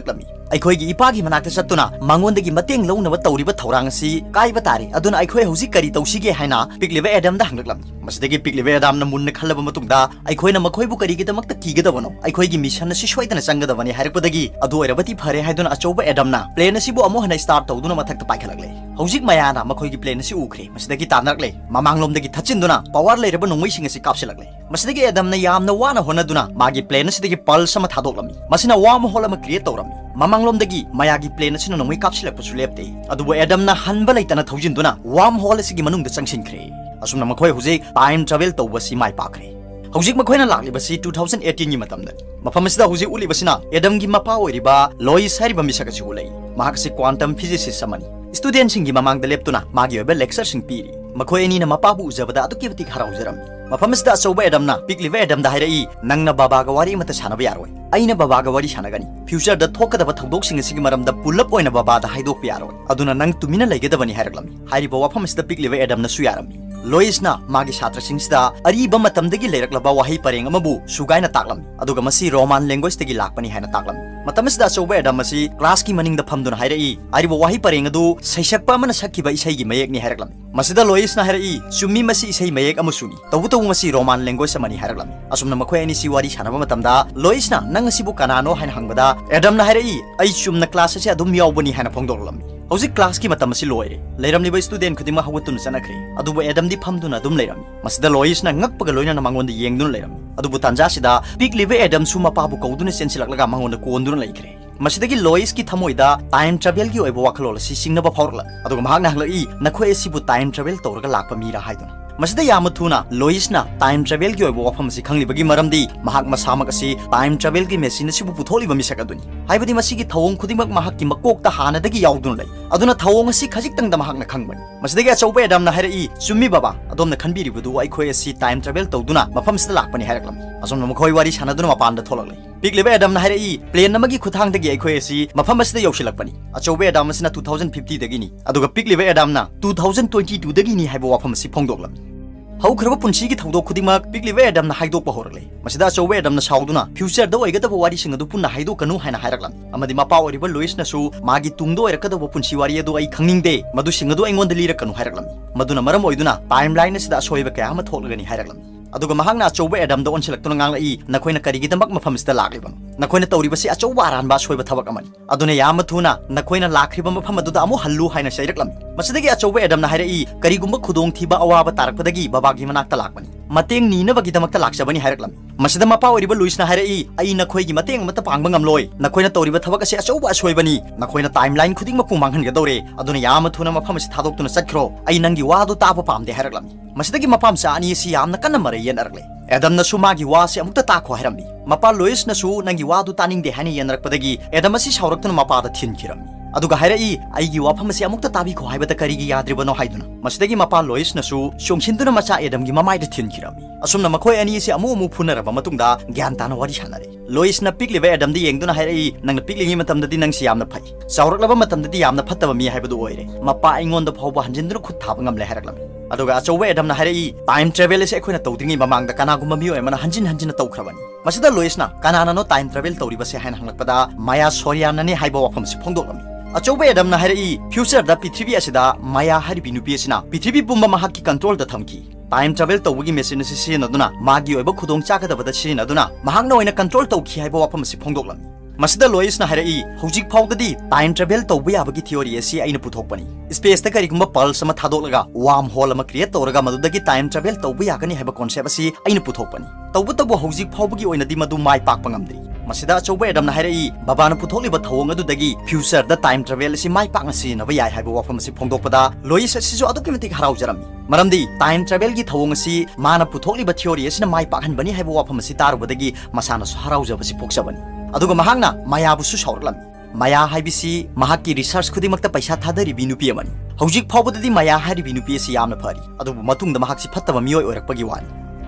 ꯑꯩꯈꯣꯏꯒꯤ ꯏꯄꯥꯒꯤ ꯃꯅꯥꯛꯇ ꯆꯠꯇꯨꯅ ꯃꯉꯣꯟꯗꯒꯤ ꯃꯇꯦꯡ ꯂꯧꯅꯕ ꯇꯧꯔꯤꯕ ꯊꯧꯔꯥꯡ ꯑꯁꯤ ꯀꯥꯏꯕ ꯇꯥꯔꯦ ꯑꯗꯨꯅ ꯑꯩꯈꯣꯏ ꯍꯧꯖꯤꯛ ꯀꯔꯤ ꯇꯧꯁꯤꯒꯦ ꯍꯥꯏꯅ ꯄꯤꯛꯂꯤꯕ ꯑꯦꯗꯝꯗ ꯍꯪꯂꯛꯂꯝꯃꯤ ꯃꯁꯤꯗꯒꯤ ꯄꯤꯛꯂꯤꯕ ꯑꯦꯗꯝꯅ ꯃꯨꯟꯅ ꯈꯜꯂꯕ ꯃꯇꯨꯡꯗ ꯑꯩꯈꯣꯏꯅ ꯃꯈꯣꯏꯕꯨ ꯀꯔꯤꯒꯤꯗꯃꯛꯇ ꯀꯤꯒꯗꯕꯅꯣ ꯑꯩꯈꯣꯏꯒꯤ ꯃꯤꯁꯟ ꯑꯁꯤ ꯁꯣꯏꯗꯅ ꯆꯪꯒꯗꯕꯅꯤ ꯍꯥꯏꯔꯛꯄꯗꯒꯤ ꯑꯗꯨ ꯑꯣꯏꯔꯕꯗꯤ ꯐꯔꯦ ꯍꯥꯏꯗꯨꯅ ꯑꯆꯧꯕ ꯑꯦꯗꯝꯅ ꯄ꯭ꯂꯦꯟ ꯑꯁꯤꯕꯨ ꯑꯃꯨꯛ ꯍꯟꯅ ꯁ꯭ꯇꯥꯔꯠ ꯇꯧꯗꯨꯅ ꯃꯊꯛꯇ ꯄꯥꯏꯈꯠꯂꯛꯂꯦ ꯍꯧꯖꯤꯛ ꯃꯌꯥꯅ ꯃꯈꯣꯏꯒꯤ ꯄ꯭ꯂꯦꯟ ꯑꯁꯤ ꯎꯈ꯭ꯔꯦ ꯃꯁꯤꯗꯒꯤ ꯇꯥꯟꯅꯔꯛꯂꯦ ꯃꯃꯥꯡꯂꯣꯝꯗꯒꯤ ꯊꯠꯆꯤꯟꯗꯨꯅ ꯄꯋꯥꯔ ꯂꯩꯔꯕ ꯅꯣꯡꯃꯩꯁꯤꯡ ꯑꯁꯤ ꯀꯥꯞꯁꯤꯜꯂꯛꯂꯦ ꯃꯁꯤꯗꯒꯤ ꯑꯦꯗꯝꯅ ꯌꯥꯝꯅ ꯋꯥꯅ ꯍꯣꯠꯅꯗꯨꯅ ꯃꯥꯒꯤ ꯄ꯭ꯂꯦꯟ ꯑꯁꯤꯗꯒꯤ ꯄꯜꯁ ꯑꯃ ꯊꯥꯗꯣꯛꯂꯝꯃꯤ ꯃꯁꯤꯅ ꯋꯥꯔꯝ ꯍꯣꯜ ꯑꯃ ꯀ꯭रिꯌꯦꯠ ꯇꯧꯔꯝꯃꯤ ꯃꯃꯥꯡꯂꯣꯝꯗꯒꯤ ꯃꯌꯥꯒꯤ ꯄ꯭ꯂꯦꯟ ꯑꯁꯤꯅ ꯅꯣꯡꯃꯩ ꯀꯥꯞꯁꯤꯜꯂꯛꯄꯁꯨ ꯂꯦꯞꯇꯦ ꯑꯗꯨꯕꯨ ꯑꯦꯗꯝꯅ ꯍꯟꯕ ꯂꯩꯇꯅ ꯊꯧꯖꯤꯟꯗꯨꯅ ꯋꯥꯔꯝ ꯍꯣꯜ ꯑꯁꯤꯒꯤ ꯃꯅꯨꯡꯗ ꯆꯪꯁꯤꯟꯈ꯭ꯔꯦ ꯑꯁꯨꯝꯅ ꯃꯈꯣꯏ ꯍꯧꯖꯤꯛ ꯇꯥꯏꯝ ꯇ꯭ꯔꯥꯚꯦꯜ ꯇꯧꯕꯁꯤ ꯃꯥꯏ ꯄꯥꯛꯈ꯭ꯔꯦ ꯍꯧꯖꯤꯛ ꯃꯈꯣꯏꯅ ꯂꯥꯛꯂꯤꯕꯁꯤ two thousand eighteen ꯒꯤ ꯃꯇꯝꯗ ꯃꯐꯝ ꯑꯁꯤꯗ ꯍꯧꯖꯤꯛ ꯎꯠꯂꯤꯕꯁꯤꯅ ꯑꯦꯗꯝꯒꯤ ꯃꯄꯥ ꯑꯣꯏꯔꯤꯕ ꯂꯣꯏꯁ ꯍꯥꯏꯔꯤꯕ ꯃꯤꯁꯛ ꯑꯁꯤ ꯎꯠꯂꯛꯏ ꯃꯍꯥꯛ ꯑꯁꯤ ꯀ꯭ꯋꯥꯟꯇꯝ ꯐꯤꯖꯤꯁꯤꯁ ꯑꯃꯅꯤ ꯁ꯭ꯇꯨꯗꯦꯟꯠꯁꯤꯡꯒꯤ ꯃꯃꯥꯡꯗ ꯂꯦꯞꯇꯨꯅ ꯃꯥꯒꯤ ꯑꯣꯏꯕ ꯂꯦꯛꯆꯔꯁꯤꯡ ꯄꯤꯔꯤ ꯃꯈꯣꯏ ꯑꯅꯤꯅ ꯃꯄꯥꯕꯨ ꯎꯖꯕꯗ ꯑꯗꯨꯛꯀꯤ ꯃꯇꯤꯛ ꯍꯔꯥꯎꯖꯔꯝꯃꯤ ꯃꯐꯝ ꯑꯁꯤꯗ ꯑꯆꯧꯕ ꯑꯦꯗꯝꯅ ꯄꯤꯛꯂꯤꯕ ꯑꯦꯗꯝꯗ ꯍꯥꯏꯔꯛꯏ ꯅꯪꯅ ꯕꯥꯕꯥꯒ ꯋꯥꯔꯤ ꯑꯃꯠꯇ ꯁꯥꯟꯅꯕ ꯌꯥꯔꯣꯏ ꯑꯩꯅ ꯕꯥꯕꯥꯒ ꯋꯥꯔꯤ ꯁꯥꯟꯅꯒꯅꯤ ꯐ꯭ꯌꯨꯆꯔꯗ ꯊꯣꯛꯀꯗꯕ ꯊꯧꯗꯣꯛꯁꯤꯡ ꯑꯁꯤꯒꯤ ꯃꯔꯝꯗ ꯄꯨꯜꯂꯞ ꯑꯣꯏꯅ ꯕꯥꯕꯥꯗ ꯍꯥꯏꯗꯣꯛꯄ ꯌꯥꯔꯣꯏ ꯑꯗꯨꯅ ꯅꯪ ꯇꯨꯃꯤꯟꯅ ꯂꯩꯒꯗꯕꯅꯤ ꯍꯥꯏꯔꯛꯂꯝꯃꯤ ꯍꯥꯏꯔꯤꯕ ꯋꯥꯐꯝ ꯑꯁꯤꯗ ꯄꯤꯛꯂꯤꯕ ꯑꯦꯗꯝꯅꯁꯨ ꯌꯥꯔꯝꯃꯤ ꯂꯣꯏꯁꯅ ꯃꯥꯒꯤ ꯁꯥꯇ꯭ꯔꯁꯤꯡꯁꯤꯗ ꯑꯔꯤꯕ ꯃꯇꯝꯗꯒꯤ ꯂꯩꯔꯛꯂꯕ ꯋꯥꯍꯩ ꯄꯔꯦꯡ ꯑꯃꯕꯨ ꯁꯨꯒꯥꯏꯅ ꯇꯥꯛꯂꯝꯃꯤ ꯑꯗꯨꯒ ꯃꯁꯤ ꯔꯣꯃꯥꯟ ꯂꯦꯡꯒ꯭ꯋꯦꯖꯇꯒꯤ ꯂꯥꯛꯄꯅꯤ ꯍꯥꯏꯅ ꯇꯥꯛꯂꯝꯃꯤ ꯃꯇꯝ ꯑꯁꯤꯗ ꯑꯆꯧꯕ ꯑꯦꯗꯝ ꯑꯁꯤ ꯀ꯭ꯂꯥꯁꯀꯤ ꯃꯅꯤꯡꯗ ꯐꯝꯗꯨꯅ ꯍꯥꯏꯔꯛꯏ ꯍꯥꯏꯔꯤꯕ ꯋꯥꯍꯩ ꯄꯔꯦꯡ ꯑꯗꯨ ꯁꯩꯁꯛꯄ ꯑꯃꯅ ꯁꯛꯈꯤꯕ ꯏꯁꯩꯒꯤ ꯃꯌꯦꯛꯅꯤ ꯍꯥꯏꯔꯛꯂꯝꯃꯤ ꯃꯁꯤꯗ ꯂꯣꯏꯁꯅ ꯍꯥꯏꯔꯛꯏ ꯆꯨꯝꯃꯤ ꯃꯁꯤ ꯏꯁꯩ ꯃꯌꯦꯛ ꯑꯃꯁꯨꯅꯤ ꯇꯧꯕꯇꯕꯨ ꯃꯁꯤ ꯔꯣꯃꯥꯟ ꯂꯦꯡꯒ꯭ꯋꯦꯖ ꯑꯃꯅꯤ ꯍꯥꯏꯔꯛꯂꯝꯃꯤ ꯑꯁꯨꯝꯅ ꯃꯈꯣꯏ ꯑꯅꯤꯁꯤ ꯋꯥꯔꯤ ꯁꯥꯟꯅꯕ ꯃꯇꯝꯗ ꯂꯣꯏꯁꯅ ꯅꯪ ꯑꯁꯤꯕꯨ ꯀꯅꯥꯅꯣ ꯍꯥꯏꯅ ꯍꯪꯕꯗ ꯑꯦꯗꯝꯅ ꯍꯥꯏꯔꯛꯏ ꯑꯩ ꯆꯨꯝꯅ ꯀ꯭ꯂꯥꯁ ꯑꯁꯤ ꯑꯗꯨꯝ ꯌꯥꯎꯕꯅꯤ ꯍꯥꯏꯅ ꯐꯣꯡꯗꯣꯛꯂꯝꯃꯤ ꯍꯧꯖꯤꯛ ꯀ꯭ꯂꯥꯁꯀꯤ ꯃꯇꯝ ꯑꯁꯤ ꯂꯣꯏꯔꯦ ꯂꯩꯔꯝꯂꯤꯕ ꯁ꯭ꯇꯨꯗꯦꯟꯠ ꯈꯨꯗꯤꯡꯃꯛ ꯍꯧꯒꯠꯇꯨꯅ ꯆꯠꯅꯈ꯭ꯔꯦ ꯑꯗꯨꯕꯨ ꯑꯦꯗꯝꯗꯤ ꯐꯝꯗꯨꯅ ꯑꯗꯨꯝ ꯂꯩꯔꯝꯃꯤ ꯃꯁꯤꯗ ꯂꯣꯏꯁꯅ ꯉꯛꯄꯒ ꯂꯣꯏꯅꯅ ꯃꯉꯣꯟꯗ ꯌꯦꯡꯗꯨꯅ ꯂꯩꯔꯝꯃꯤ ꯑꯗꯨꯕꯨ ꯇꯥꯟꯖꯥꯁꯤꯗ ꯄꯤꯛꯂꯤꯕ ꯑꯦꯗꯝꯁꯨ ꯃꯄꯥꯕꯨ ꯀꯧꯗꯨꯅ ꯆꯦꯟꯁꯤꯜꯂꯛꯂꯒ ꯃꯉꯣꯟꯗ ꯀꯣꯟꯗꯨꯅ ꯂꯩꯈ꯭ꯔꯦ ꯃꯁꯤꯗꯒꯤ ꯂꯣꯏꯁꯀꯤ ꯊꯃꯣꯏꯗ ꯇꯥꯏꯝ ꯇ꯭ꯔꯥꯚꯦꯜꯒꯤ ꯑꯣꯏꯕ ꯋꯥꯈꯜꯂꯣꯟ ꯑꯁꯤ ꯁꯤꯡꯅꯕ ꯐꯥꯎꯔꯛꯂꯛ ꯑꯗꯨꯒ ꯃꯍꯥꯛꯅ ꯍꯪꯂꯛꯏ ꯅꯈꯣꯏ ꯑꯁꯤꯕꯨ ꯇꯥꯏꯝ ꯇ꯭ꯔꯥꯚꯦꯜ ꯇꯧꯔꯒ ꯂꯥꯛꯄ ꯃꯤꯔꯥ ꯍꯥꯏꯗꯨꯅ ꯃꯁꯤꯗ ꯌꯥꯝꯅ ꯊꯨꯅ ꯂꯣꯏꯁꯅ ꯇꯥꯏꯝ ꯇ꯭ꯔꯥꯚꯦꯜꯒꯤ ꯑꯣꯏꯕ ꯋꯥꯐꯝ ꯑꯁꯤ ꯈꯪꯂꯤꯕꯒꯤ ꯃꯔꯝꯗꯤ ꯃꯍꯥꯛ ꯃꯁꯥꯃꯛ ꯑꯁꯤ ꯇꯥꯏꯝ ꯇ꯭ꯔꯥꯚꯦꯜꯒꯤ ꯃꯦꯁꯤꯟ ꯑꯁꯤꯕꯨ ꯄꯨꯊꯣꯛꯂꯤꯕ ꯃꯤꯁꯛ ꯑꯗꯨꯅꯤ ꯍꯥꯏꯕꯗꯤ ꯃꯁꯤꯒꯤ ꯊꯧꯑꯣꯡ ꯈꯨꯗꯤꯡꯃꯛ ꯃꯍꯥꯛꯀꯤ ꯃꯀꯣꯛꯇ ꯍꯥꯟꯅꯗꯒꯤ ꯌꯥꯎꯗꯨꯅ ꯂꯩ ꯑꯗꯨꯅ ꯊꯧꯑꯣꯡ ꯑꯁꯤ ꯈꯖꯤꯛꯇꯪꯗ ꯃꯍꯥꯛꯅ ꯈꯪꯕꯅꯤ ꯃꯁꯤꯗꯒꯤ ꯑꯆꯧꯕ ꯑꯦꯗꯝꯅ ꯍꯥꯏꯔꯛꯏ ꯆꯨꯝꯃꯤ ꯕꯥꯕꯥ ꯑꯗꯣꯝꯅ ꯈꯟꯕꯤꯔꯤꯕꯗꯨ ꯑꯩꯈꯣꯏ ꯑꯁꯤ ꯇꯥꯏꯝ ꯇ꯭ꯔꯥꯚꯦꯜ ꯇꯧꯗꯨꯅ ꯃꯐꯝꯁꯤꯗ ꯂꯥꯛꯄꯅꯤ ꯍꯥꯏꯔꯛꯂꯝꯃꯤ ꯑꯁꯣꯝꯅ ꯃꯈꯣꯏ ꯋꯥꯔꯤ ꯁꯥꯟꯅꯗꯨꯅ ꯃꯄꯥꯟꯗ ꯊꯣꯛꯂꯛꯂꯦ ꯄꯤꯛꯂꯤꯕ ꯑꯦꯗꯝꯅ ꯍꯥꯏꯔꯛꯏ ꯄ꯭ꯂꯦꯟ ꯑꯃꯒꯤ ꯈꯨꯠꯊꯥꯡꯗꯒꯤ ꯑꯩꯈꯣꯏ ꯑꯁꯤ ꯃꯐꯝ ꯑꯁꯤꯗ ꯌꯧꯁꯤꯜꯂꯛꯄꯅꯤ ꯑꯆꯧꯕ ꯑꯦꯗꯝ ꯑꯁꯤꯅ two thousand fifty ꯗꯒꯤꯅꯤ ꯑꯗꯨꯒ ꯄꯤꯛꯂꯤꯕ ꯑꯦꯗꯝꯅ two thousand twenty-two ꯗꯒꯤꯅꯤ ꯍꯥꯏꯕ ꯋꯥꯐꯝ ꯑꯁꯤ ꯐꯣꯡꯗꯣꯛꯂꯝꯃꯤ ꯍꯧꯈ꯭ꯔꯕ ꯄꯨꯟꯁꯤꯒꯤ ꯊꯧꯗꯣꯛ ꯈꯨꯗꯤꯡꯃꯛ ꯄꯤꯛꯂꯤꯕ ꯑꯦꯗꯝꯅ ꯍꯥꯏꯗꯣꯛꯄ ꯍꯧꯔꯛꯂꯦ ꯃꯁꯤꯗ ꯑꯆꯧꯕ ꯑꯦꯗꯝꯅ ꯁꯥꯎꯗꯨꯅ ꯐ꯭ꯌꯨꯆꯔꯗ ꯑꯣꯏꯒꯗꯕ ꯋꯥꯔꯤꯁꯤꯡ ꯑꯗꯨ ꯄꯨꯟꯅ ꯍꯥꯏꯗꯣꯛꯀꯅꯨ ꯍꯥꯏꯅ ꯍꯥꯏꯔꯛꯂꯝꯃꯤ ꯑꯃꯗꯤ ꯃꯄꯥ ꯑꯣꯏꯔꯤꯕ ꯂꯨꯏꯁꯅꯁꯨ ꯃꯥꯒꯤ ꯇꯨꯡꯗ ꯑꯣꯏꯔꯛꯀꯗꯕ ꯄꯨꯟꯁꯤ ꯋꯥꯔꯤ ꯑꯗꯨ ꯑꯩ ꯈꯪꯅꯤꯡꯗꯦ ꯃꯗꯨꯁꯤꯡ ꯑꯗꯨ ꯑꯩꯉꯣꯟꯗ ꯂꯤꯔꯛꯀꯅꯨ ꯍꯥꯏꯔꯛꯂꯝꯃꯤ ꯃꯗꯨꯅ ꯃꯔꯝ ꯑꯣꯏꯗꯨꯅ ꯇꯥꯏꯝ ꯂꯥꯏꯟ ꯑꯁꯤꯗ ꯑꯁꯣꯏꯕ ꯀꯌꯥ ꯑꯃ ꯊꯣꯛꯂꯒꯅꯤ ꯍꯥꯏꯔꯛꯂꯝꯃꯤ ꯑꯗꯨꯒ ꯃꯍꯥꯛꯅ ꯑꯆꯧꯕ ꯑꯦꯗꯝꯗ ꯑꯣꯟꯁꯤꯜꯂꯛꯇꯨꯅ ꯉꯥꯡꯂꯛꯏ ꯅꯈꯣꯏꯅ ꯀꯔꯤꯒꯤꯗꯃꯛ ꯃꯐꯝ ꯑꯁꯤꯗ ꯂꯥꯛꯂꯤꯕꯅꯣ ꯅꯈꯣꯏꯅ ꯇꯧꯔꯤꯕꯁꯤ ꯑꯆꯧꯕ ꯑꯔꯥꯟꯕ ꯑꯁꯣꯏꯕ ꯊꯕꯛ ꯑꯃꯅꯤ ꯑꯗꯨꯅ ꯌꯥꯝꯅ ꯊꯨꯅ ꯅꯈꯣꯏꯅ ꯂꯥꯛꯈ꯭ꯔꯤꯕ ꯃꯐꯝ ꯑꯗꯨꯗ ꯑꯃꯨꯛ ꯍꯜꯂꯨ ꯍꯥꯏꯅ ꯆꯩꯔꯛꯂꯝꯃꯤ ꯃꯁꯤꯗꯒꯤ ꯑꯆꯧꯕ ꯑꯦꯗꯝꯅ ꯍꯥꯏꯔꯛꯏ ꯀꯔꯤꯒꯨꯝꯕ ꯈꯨꯗꯣꯡꯊꯤꯕ ꯑꯋꯥꯕ ꯇꯥꯔꯛꯄꯗꯒꯤ ꯕꯥꯕꯥꯒꯤ ꯃꯅꯥꯛꯇ ꯂꯥꯛꯄꯅꯤ ꯃꯇꯦꯡ ꯅꯤꯅꯕꯒꯤꯗꯃꯛꯇ ꯂꯥꯛꯆꯕꯅꯤ ꯍꯥꯏꯔꯛꯂꯝꯃꯤ ꯃꯁꯤꯗ ꯃꯄꯥ ꯑꯣꯏꯔꯤꯕ ꯂꯨꯏꯁꯅ ꯍꯥꯏꯔꯛꯏ ꯑꯩ ꯅꯈꯣꯏꯒꯤ ꯃꯇꯦꯡ ꯑꯃꯠꯇ ꯄꯥꯡꯕ ꯉꯝꯂꯣꯏ ꯅꯈꯣꯏꯅ ꯇꯧꯔꯤꯕ ꯊꯕꯛ ꯑꯁꯤ ꯑꯆꯧꯕ ꯑꯁꯣꯏꯕꯅꯤ ꯅꯈꯣꯏꯅ ꯇꯥꯏꯝ ꯂꯥꯏꯟ ꯈꯨꯗꯤꯡꯃꯛꯄꯨ ꯃꯥꯡꯍꯟꯒꯗꯧꯔꯦ ꯑꯗꯨꯅ ꯌꯥꯝꯅ ꯊꯨꯅ ꯃꯐꯝ ꯑꯁꯤ ꯊꯥꯗꯣꯛꯇꯨꯅ ꯆꯠꯈ꯭ꯔꯣ ꯑꯩ ꯅꯪꯒꯤ ꯋꯥꯗꯨ ꯇꯥꯕ ꯄꯥꯝꯗꯦ ꯍꯥꯏꯔꯛꯂꯝꯃꯤ ꯃꯁꯤꯗꯒꯤ ꯃꯄꯥꯝꯆꯥ ꯑꯅꯤ ꯑꯁꯤ ꯌꯥꯝꯅ ꯀꯟꯅ ꯃꯔꯩ ꯌꯦꯠꯅꯔꯛꯂꯦ ꯑꯦꯗꯝꯅꯁꯨ ꯃꯥꯒꯤ ꯋꯥꯁꯤ ꯑꯃꯨꯛꯇ ꯇꯥꯈꯣ ꯍꯥꯏꯔꯝꯃꯤ ꯃꯄꯥ ꯂꯣꯏꯁꯅꯁꯨ ꯅꯪꯒꯤ ꯋꯥꯗꯨ ꯇꯥꯅꯤꯡꯗꯦ ꯍꯥꯏꯅ ꯌꯦꯟꯅꯔꯛꯄꯗꯒꯤ ꯑꯦꯗꯝ ꯑꯁꯤ ꯁꯥꯎꯔꯛꯇꯨꯅ ꯃꯄꯥꯗ ꯊꯤꯟꯈꯤꯔꯝꯃꯤ ꯑꯗꯨꯒ ꯍꯥꯏꯔꯛꯏ ꯑꯩꯒꯤ ꯋꯥꯐꯝ ꯑꯁꯤ ꯑꯃꯨꯛꯇ ꯇꯥꯕꯤꯈꯣ ꯍꯥꯏꯕꯗ ꯀꯔꯤꯒꯤ ꯌꯥꯗ꯭ꯔꯤꯕꯅꯣ ꯍꯥꯏꯗꯨꯅ ꯃꯁꯤꯗꯒꯤ ꯃꯄꯥ ꯂꯣꯏꯁꯅꯁꯨ ꯆꯣꯡꯁꯤꯟꯗꯨꯅ ꯃꯆꯥ ꯑꯦꯗꯝꯒꯤ ꯃꯃꯥꯏꯗ ꯊꯤꯟꯈꯤꯔꯝꯃꯤ ꯑꯁꯨꯝꯅ ꯃꯈꯣꯏ ꯑꯅꯤ ꯑꯁꯤ ꯑꯃꯨꯛ ꯑꯃꯨꯛ ꯐꯨꯅꯔꯕ ꯃꯇꯨꯡꯗ ꯒ꯭ꯌꯥꯟ ꯇꯥꯅ ꯋꯥꯔꯤ ꯁꯥꯟꯅꯔꯦ ꯂꯣꯏꯁꯅ ꯄꯤꯛꯂꯤꯕ ꯑꯦꯗꯝꯗ ꯌꯦꯡꯗꯨꯅ ꯍꯥꯏꯔꯛꯏ ꯅꯪꯅ ꯄꯤꯛꯂꯤꯉꯩ ꯃꯇꯝꯗꯗꯤ ꯅꯪꯁꯤ ꯌꯥꯝꯅ ꯐꯩ ꯆꯥꯎꯔꯛꯂꯕ ꯃꯇꯝꯗꯗꯤ ꯌꯥꯝꯅ ꯐꯠꯇꯕ ꯃꯤ ꯍꯥꯏꯕꯗꯨ ꯑꯣꯏꯔꯦ ꯃꯄꯥ ꯑꯩꯉꯣꯟꯗ ꯐꯥꯎꯕ ꯍꯟꯖꯤꯟꯗꯨꯅ ꯈꯨꯠ ꯊꯥꯕ ꯉꯝꯂꯦ ꯍꯥꯏꯔꯛꯂꯝꯃꯤ ꯑꯗꯨꯒ ꯑꯆꯧꯕ ꯑꯦꯗꯝꯅ ꯍꯥꯏꯔꯛꯏ ꯇꯥꯏꯝ ꯇ꯭ꯔꯥꯚꯦꯜ ꯑꯁꯤ ꯑꯩꯈꯣꯏꯅ ꯇꯧꯗ꯭ꯔꯤꯉꯩ ꯃꯃꯥꯡꯗ ꯀꯅꯥꯒꯨꯝꯕ ꯃꯤꯑꯣꯏ ꯑꯃꯅ ꯍꯟꯖꯤꯟ ꯍꯟꯖꯤꯟꯅ ꯇꯧꯈ꯭ꯔꯕꯅꯤ ꯃꯁꯤꯗ ꯂꯣꯏꯁꯅ ꯀꯅꯥꯅꯅꯣ ꯇꯥꯏꯝ ꯇ꯭ꯔꯥꯚꯦꯜ ꯇꯧꯔꯤꯕꯁꯦ ꯍꯥꯏꯅ ꯍꯪꯂꯛꯄꯗ ꯃꯌꯥ ꯁꯣꯔꯤꯌꯥꯟꯅꯅꯤ ꯍꯥꯏꯕ ꯋꯥꯐꯝ ꯑꯁꯤ ꯐꯣꯡꯗꯣꯛꯂꯝꯃꯤ ꯑꯆꯧꯕ ꯑꯦꯗꯝꯅ ꯍꯥꯏꯔꯛꯏ ꯐ꯭ꯌꯨꯆꯔꯗ ꯄ꯭ꯔꯤꯊꯤꯕꯤ ꯑꯁꯤꯗ ꯃꯌꯥ ꯍꯥꯏꯔꯤꯕꯤ ꯅꯨꯄꯤ ꯑꯁꯤꯅ ꯄ꯭ꯔꯤꯊꯤꯕꯤ ꯄꯨꯝꯕ ꯃꯍꯥꯛꯀꯤ ꯀꯟꯇ꯭ꯔꯣꯜꯗ ꯊꯝꯈꯤ ꯇꯥꯏꯝ ꯇ꯭ꯔꯥꯚꯦꯜ ꯇꯧꯕꯒꯤ ꯃꯦꯁꯤꯟ ꯑꯁꯤ ꯁꯤꯖꯤꯟꯅꯗꯨꯅ ꯃꯥꯒꯤ ꯑꯣꯏꯕ ꯈꯨꯗꯣꯡ ꯆꯥꯒꯗꯕꯗ ꯁꯤꯖꯤꯟꯅꯗꯨꯅ ꯃꯍꯥꯛꯅ ꯑꯣꯏꯅ ꯀꯟꯇ꯭ꯔꯣꯜ ꯇꯧꯈꯤ ꯍꯥꯏꯕ ꯋꯥꯐꯝ ꯑꯁꯤ ꯐꯣꯡꯗꯣꯛꯂꯝꯃꯤ ꯃꯁꯤꯗ ꯂꯣꯏꯁꯅ ꯍꯥꯏꯔꯛꯏ ꯍꯧꯖꯤꯛ ꯐꯥꯎꯗꯗꯤ ꯇꯥꯏꯝ ꯇ꯭ꯔꯥꯚꯦꯜ ꯇꯧꯕ ꯌꯥꯕꯒꯤ ꯊꯤꯑꯣꯔꯤ ꯑꯁꯤ ꯑꯩꯅ ꯄꯨꯊꯣꯛꯄꯅꯤ ꯁ꯭ꯄꯦꯁꯇ ꯀꯔꯤꯒꯨꯝꯕ ꯄꯜꯁ ꯑꯃ ꯊꯥꯗꯣꯛꯂꯒ ꯋꯥꯔꯝ ꯍꯣꯜ ꯑꯃ ꯀ꯭रिꯌꯦꯠ ꯇꯧꯔꯒ ꯃꯗꯨꯗꯒꯤ ꯇꯥꯏꯝ ꯇ꯭ꯔꯥꯚꯦꯜ ꯇꯧꯕ ꯌꯥꯒꯅꯤ ꯍꯥꯏꯕ ꯀꯣꯟꯁꯦꯞ ꯑꯁꯤ ꯑꯩꯅ ꯄꯨꯊꯣꯛꯄꯅꯤ ꯇꯧꯕꯇꯕꯨ ꯍꯧꯖꯤꯛ ꯐꯥꯎꯕꯒꯤ ꯑꯣꯏꯅꯗꯤ ꯃꯗꯨ ꯃꯥꯏ ꯄꯥꯛꯄ ꯉꯝꯗ꯭ꯔꯤ ꯃꯁꯤꯗ ꯑꯆꯧꯕ ꯑꯦꯗꯝꯅ ꯍꯥꯏꯔꯛꯏ ꯕꯥꯕꯥꯅ ꯄꯨꯊꯣꯛꯂꯤꯕ ꯊꯧꯑꯣꯡ ꯑꯗꯨꯗꯒꯤ ꯐ꯭ꯌꯨꯆꯔꯗ ꯇꯥꯏꯝ ꯇ꯭ꯔꯥꯚꯦꯜ ꯑꯁꯤ ꯃꯥꯏ ꯄꯥꯛꯅ ꯁꯤꯖꯤꯟꯅꯕ ꯌꯥꯏ ꯍꯥꯏꯕ ꯋꯥꯐꯝ ꯑꯁꯤ ꯐꯣꯡꯗꯣꯛꯄꯗ ꯂꯣꯏꯁ ꯑꯁꯤꯁꯨ ꯑꯗꯨꯛꯀꯤ ꯃꯇꯤꯛ ꯍꯔꯥꯎꯖꯔꯝꯃꯤ ꯃꯔꯝꯗꯤ ꯇꯥꯏꯝ ꯇ꯭ꯔꯥꯚꯦꯜꯒꯤ ꯊꯧꯑꯣꯡ ꯑꯁꯤ ꯃꯥꯅ ꯄꯨꯊꯣꯛꯂꯤꯕ ꯊꯤꯑꯣꯔꯤ ꯑꯁꯤꯅ ꯃꯥꯏ ꯄꯥꯛꯍꯟꯕꯅꯤ ꯍꯥꯏꯕ ꯋꯥꯐꯝ ꯑꯁꯤ ꯇꯥꯔꯨꯕꯗꯒꯤ ꯃꯁꯥꯅꯁꯨ ꯍꯔꯥꯎꯖꯕꯁꯤ ꯄꯣꯛꯆꯕꯅꯤ ꯑꯗꯨꯒ ꯃꯍꯥꯛꯅ ꯃꯌꯥꯕꯨꯁꯨ ꯁꯥꯎꯔꯛꯂꯝꯃꯤ ꯃꯌꯥ ꯍꯥꯏꯕꯁꯤ ꯃꯍꯥꯛꯀꯤ ꯔꯤꯁꯔꯆ ꯈꯨꯗꯤꯡꯃꯛꯇ ꯄꯩꯁꯥ ꯊꯥꯗꯔꯤꯕꯤ ꯅꯨꯄꯤ ꯑꯃꯅꯤ ꯍꯧꯖꯤꯛ ꯐꯥꯎꯕꯗꯗꯤ ꯃꯌꯥ ꯍꯥꯏꯔꯤꯕꯤ ꯅꯨꯄꯤ ꯑꯁꯤ ꯌꯥꯝꯅ ꯐꯔꯤ ꯑꯗꯨꯕꯨ ꯃꯇꯨꯡꯗ ꯃꯍꯥꯛꯁꯤ ꯐꯠꯇꯕ ꯃꯤꯑꯣꯏ ꯑꯣꯏꯔꯛꯄꯒꯤ ꯋꯥꯅꯤ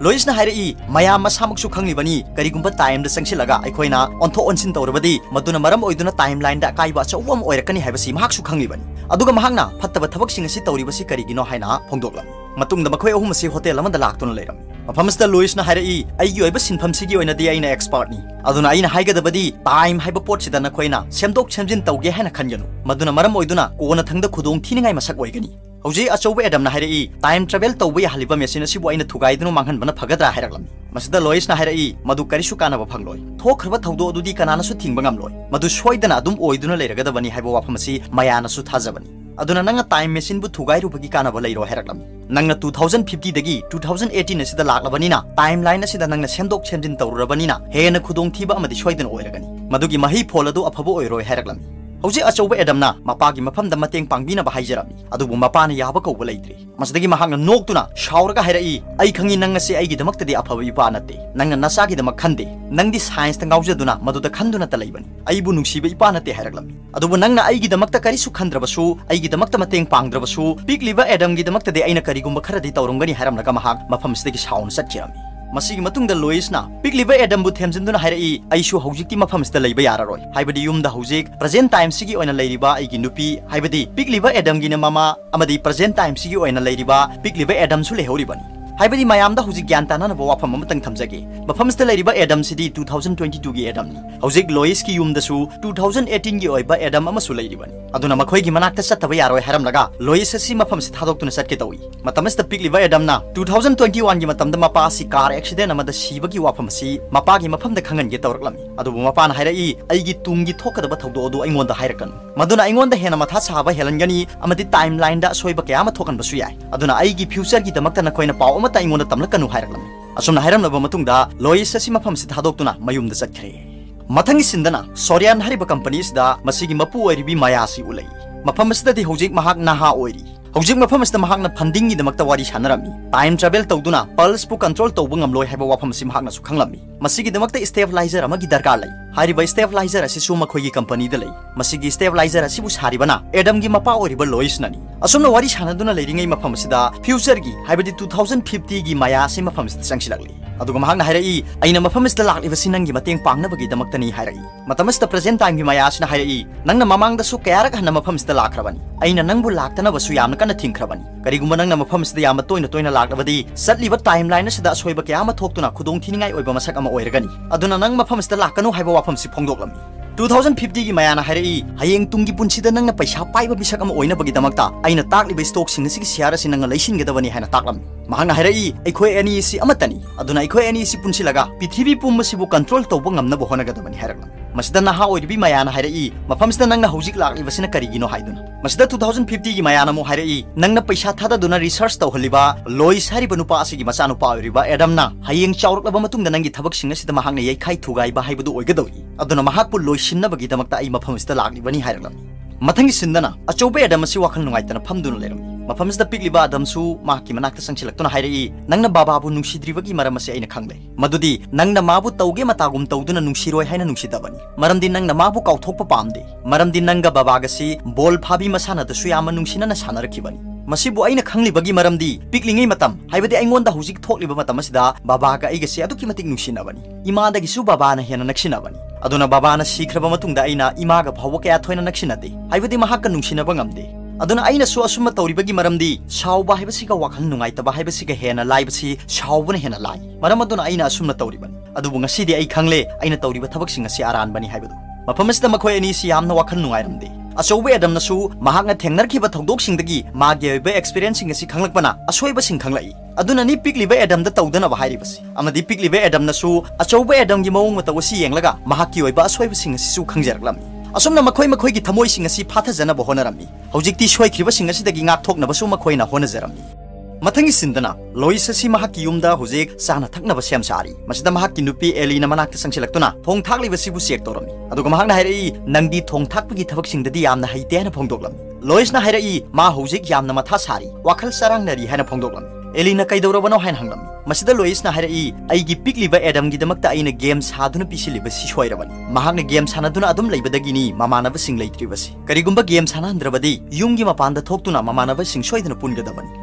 Loisna hairi maya masamuk su khanglibani karigumba time da sangsilaga aikoina ontho onsin tawrabadi maduna maram oiduna timeline da kaiba chawam oirakani haibasi mahak su khanglibani aduga mahakna phattaba thabak sing asi tawribasi karigino haina phongdoklam matungda makhoi ahum asi hotel amada laktuna leiram mafamsta Loisna hairi aigi oiba sinpham sigi oina di aina expert ni aduna aina haigadabadi time haiba pot sidana khoina semdok semjin tawge haina khanjanu maduna maram oiduna kona thangda khudong thiningai masak oigani Hoji achobe Adam na hairi time travel tawbe haliba machine asibu aina thugaidunu manghan bana phagadra hairaklam masida Loisna hairi madu karisu kanaba phangloi thokhraba thawdo adudi kanana su thingba ngamloi madu soidana adum oiduna leiragadabani haiba wafam asi mayana su thajabani aduna nanga time machine bu thugairu bagi kanaba leiro hairaklam nangna two thousand fifty dagi two thousand eighteen asida laklabanina timeline asida nangna semdok semjin tawrurabanina hena khudong thiba amadi soidana oiragani madugi mahi pholadu afabo oiroi hairaklam Hoji achobe Adamna mapagi mafamda mateng pangbina bahaijarami adubu mapana yaba kawba leitri masdagi mahakna noktuna shauraga hairai ai khangi nanga se aigi damaktadi aphaba ipa nate nanga nasagi damak khande nangdi science ta ngaujaduna maduda khanduna ta leibani aibu nungsiba ipa nate hairaklammi adubu nangna aigi damakta karisu khandrabasu aigi damakta mateng pangdrabasu pikliba Adam gi damaktadi aina karigumba kharadi tawrungani hairamnaga mahak mafamsidagi shaun satkirami Masigi matungda Loisna pikliba Adam bu themjinduna hairai aishu hojikti mafamsta leiba yararoi haibadi yumda hojik present time sigi oina leiriba aigi nupi haibadi pikliba Adam gi na mama amadi present time sigi oina leiriba pikliba Adam su lehoribani haibadi mayamda hojik gyan tanana bo wafam amatang thamjage mafamsta leiriba Adam sidi two thousand twenty-two gi Adam ni hojik Lois ki yumda su two thousand eighteen gi oiba Adam ama su leiribani aduna makhoi gi manakta sattaba yaroi haram laga Lois asi mafam si thadok tuna satke tawi matamasta pikliba Adam na two thousand twenty-one gi matamda mapa si car accident amada sibagi wafam si mapa gi mafam da khangan ge tawraklami adubu mapa na hairai aigi tungi thokadaba thawdo odu aingonda hairakkan maduna aingonda hena matha saba helangani amadi timeline da soiba kya ma thokan basu yai aduna aigi future gi damakta na koina paw amata aingonda tamlakanu hairaklam asumna hairamnaba matungda Lois asi mafam si thadoktuna mayumda chakre mathangi sindana Sorian hariba companies da masigi mapu oiribi mayasi ulai mafam asida di hojik mahak naha oiri hojik mafam asida mahakna funding gi damakta wari sanarami time travel tawduna pulse pu control tawbu ngamloi haiba wafam si mahakna su khanglammi masigi damakta stabilizer amagi darkar lai hariba stabilizer asi su makhoi gi company da lai masigi stabilizer asi bu saribana Adam gi mapa oiriba Lois nani asumna wari sanaduna leiringai mafam asida future gi haibadi two thousand fifty gi maya asi mafam asida sangsilakli aduga mahakna hairai aina mafam asida lakliba sinangi mateng pangnabagi damaktani hairai matamasta present time gi maya asina hairai nangna mamangda su kayarak hanna mafam asida lakrabani aina nangbu laktana basu yamna kana thingkrabani karigumba nangna mafam asida yamna toina toina laklabadi satliba timeline asida soiba kayama thoktuna khudong thiningai oiba masak ama oiragani aduna nang mafam asida lakanu haiba wafam si phongdoklami two thousand fifty gi mayana hairai hayeng tungi punsida nangna paisa paiba bisak ama oina bagi damakta aina takliba stock sing sigi share asi nangna leisin gedabani haina taklam mahangna hairai aikoi ani si amatani aduna aikoi ani si punsilaga pithibi pummasibu control tawba ngamna bo hona gedabani hairaklam masida naha oiribi mayana hairai mafamsida nangna hojik lakliba sina karigino haiduna masida two thousand fifty gi mayana mo hairai nangna paisa thada duna research tawhaliba Lois hariba nupa asigi macha nupa oiriba Adam na hayeng chawraklaba matungda nangi thabak sing asida mahangna yaikhai thugai ba haibadu oigadoi aduna mahakpu loisinabagi damakta ai mafamsida laklibani hairaklam mathangi sindana achobe Adam asi wakhal nungaitana phamduna leram mafamsida pikliba Adam su mahki manakta sangsilaktuna hairai nangna bababu nungsidribagi maram asi aina khangle madudi nangna mabu tawge matagum tawduna nungsiroi haina nungsidabani maramdi nangna mabu kauthokpa pamde maramdi nanga babagasi bol phabi masana da su yama nungsinana sanarakhibani masibu aina khanglibagi maramdi piklingai matam haibadi aingonda hujik thokliba matam asida babaga aigasi aduki matik nungsinabani imadagi su babana hena naksinabani aduna babana sikraba matungda aina imaga phawwa kaya thoina naksinade haibadi mahakka nungsinaba ngamde aduna aina su asuma tawribagi maramdi shawba haibasiga wakhal nungaitaba haibasiga hena laibasi shawbana hena lai maram aduna aina asumna tawribani adubu ngasidi ai khangle aina tawriba thabak sing asi aranbani haibadu mafamsida makhoi ani si yamna wakhal nungairamde achobe Adam nasu mahakna thengnarkhiba thogdok singdagi magi oiba experience sing asi khanglakpana asoiba sing khanglai aduna ni pikliba Adam da tawdana ba hairibasi amadi pikliba Adam nasu achobe Adam gi mawong matawasi yenglaga mahakki oiba asoiba sing asi su khangjarklami asumna makhoi makhoi gi thamoi sing asi phathajana ba honarami hojikti soikriba sing asi dagi ngak thokna basu makhoi na honajarami mathangi sindana Lois asi mahakki yumda hojik sana thakna ba sem sari masida mahakki nupi Elina manakta sangsilaktuna thong thakliba sibu sek torami aduga mahakna hairai nangdi thong thakpagi thabak singdadi yamna haite hana phongdoklami Lois na hairai ma hojik yamna matha sari wakhal sarang nari hana phongdoklami Elina kaidorabano hain hanglami masida Lois na hairai aigi pikliba Adam gi damakta aina game saduna pisiliba si soirabani mahakna game sanaduna adum leibadagi ni mamanaba sing leitribasi karigumba game sanandrabadi yumgi mapanda thoktuna mamanaba sing soidana pungadabani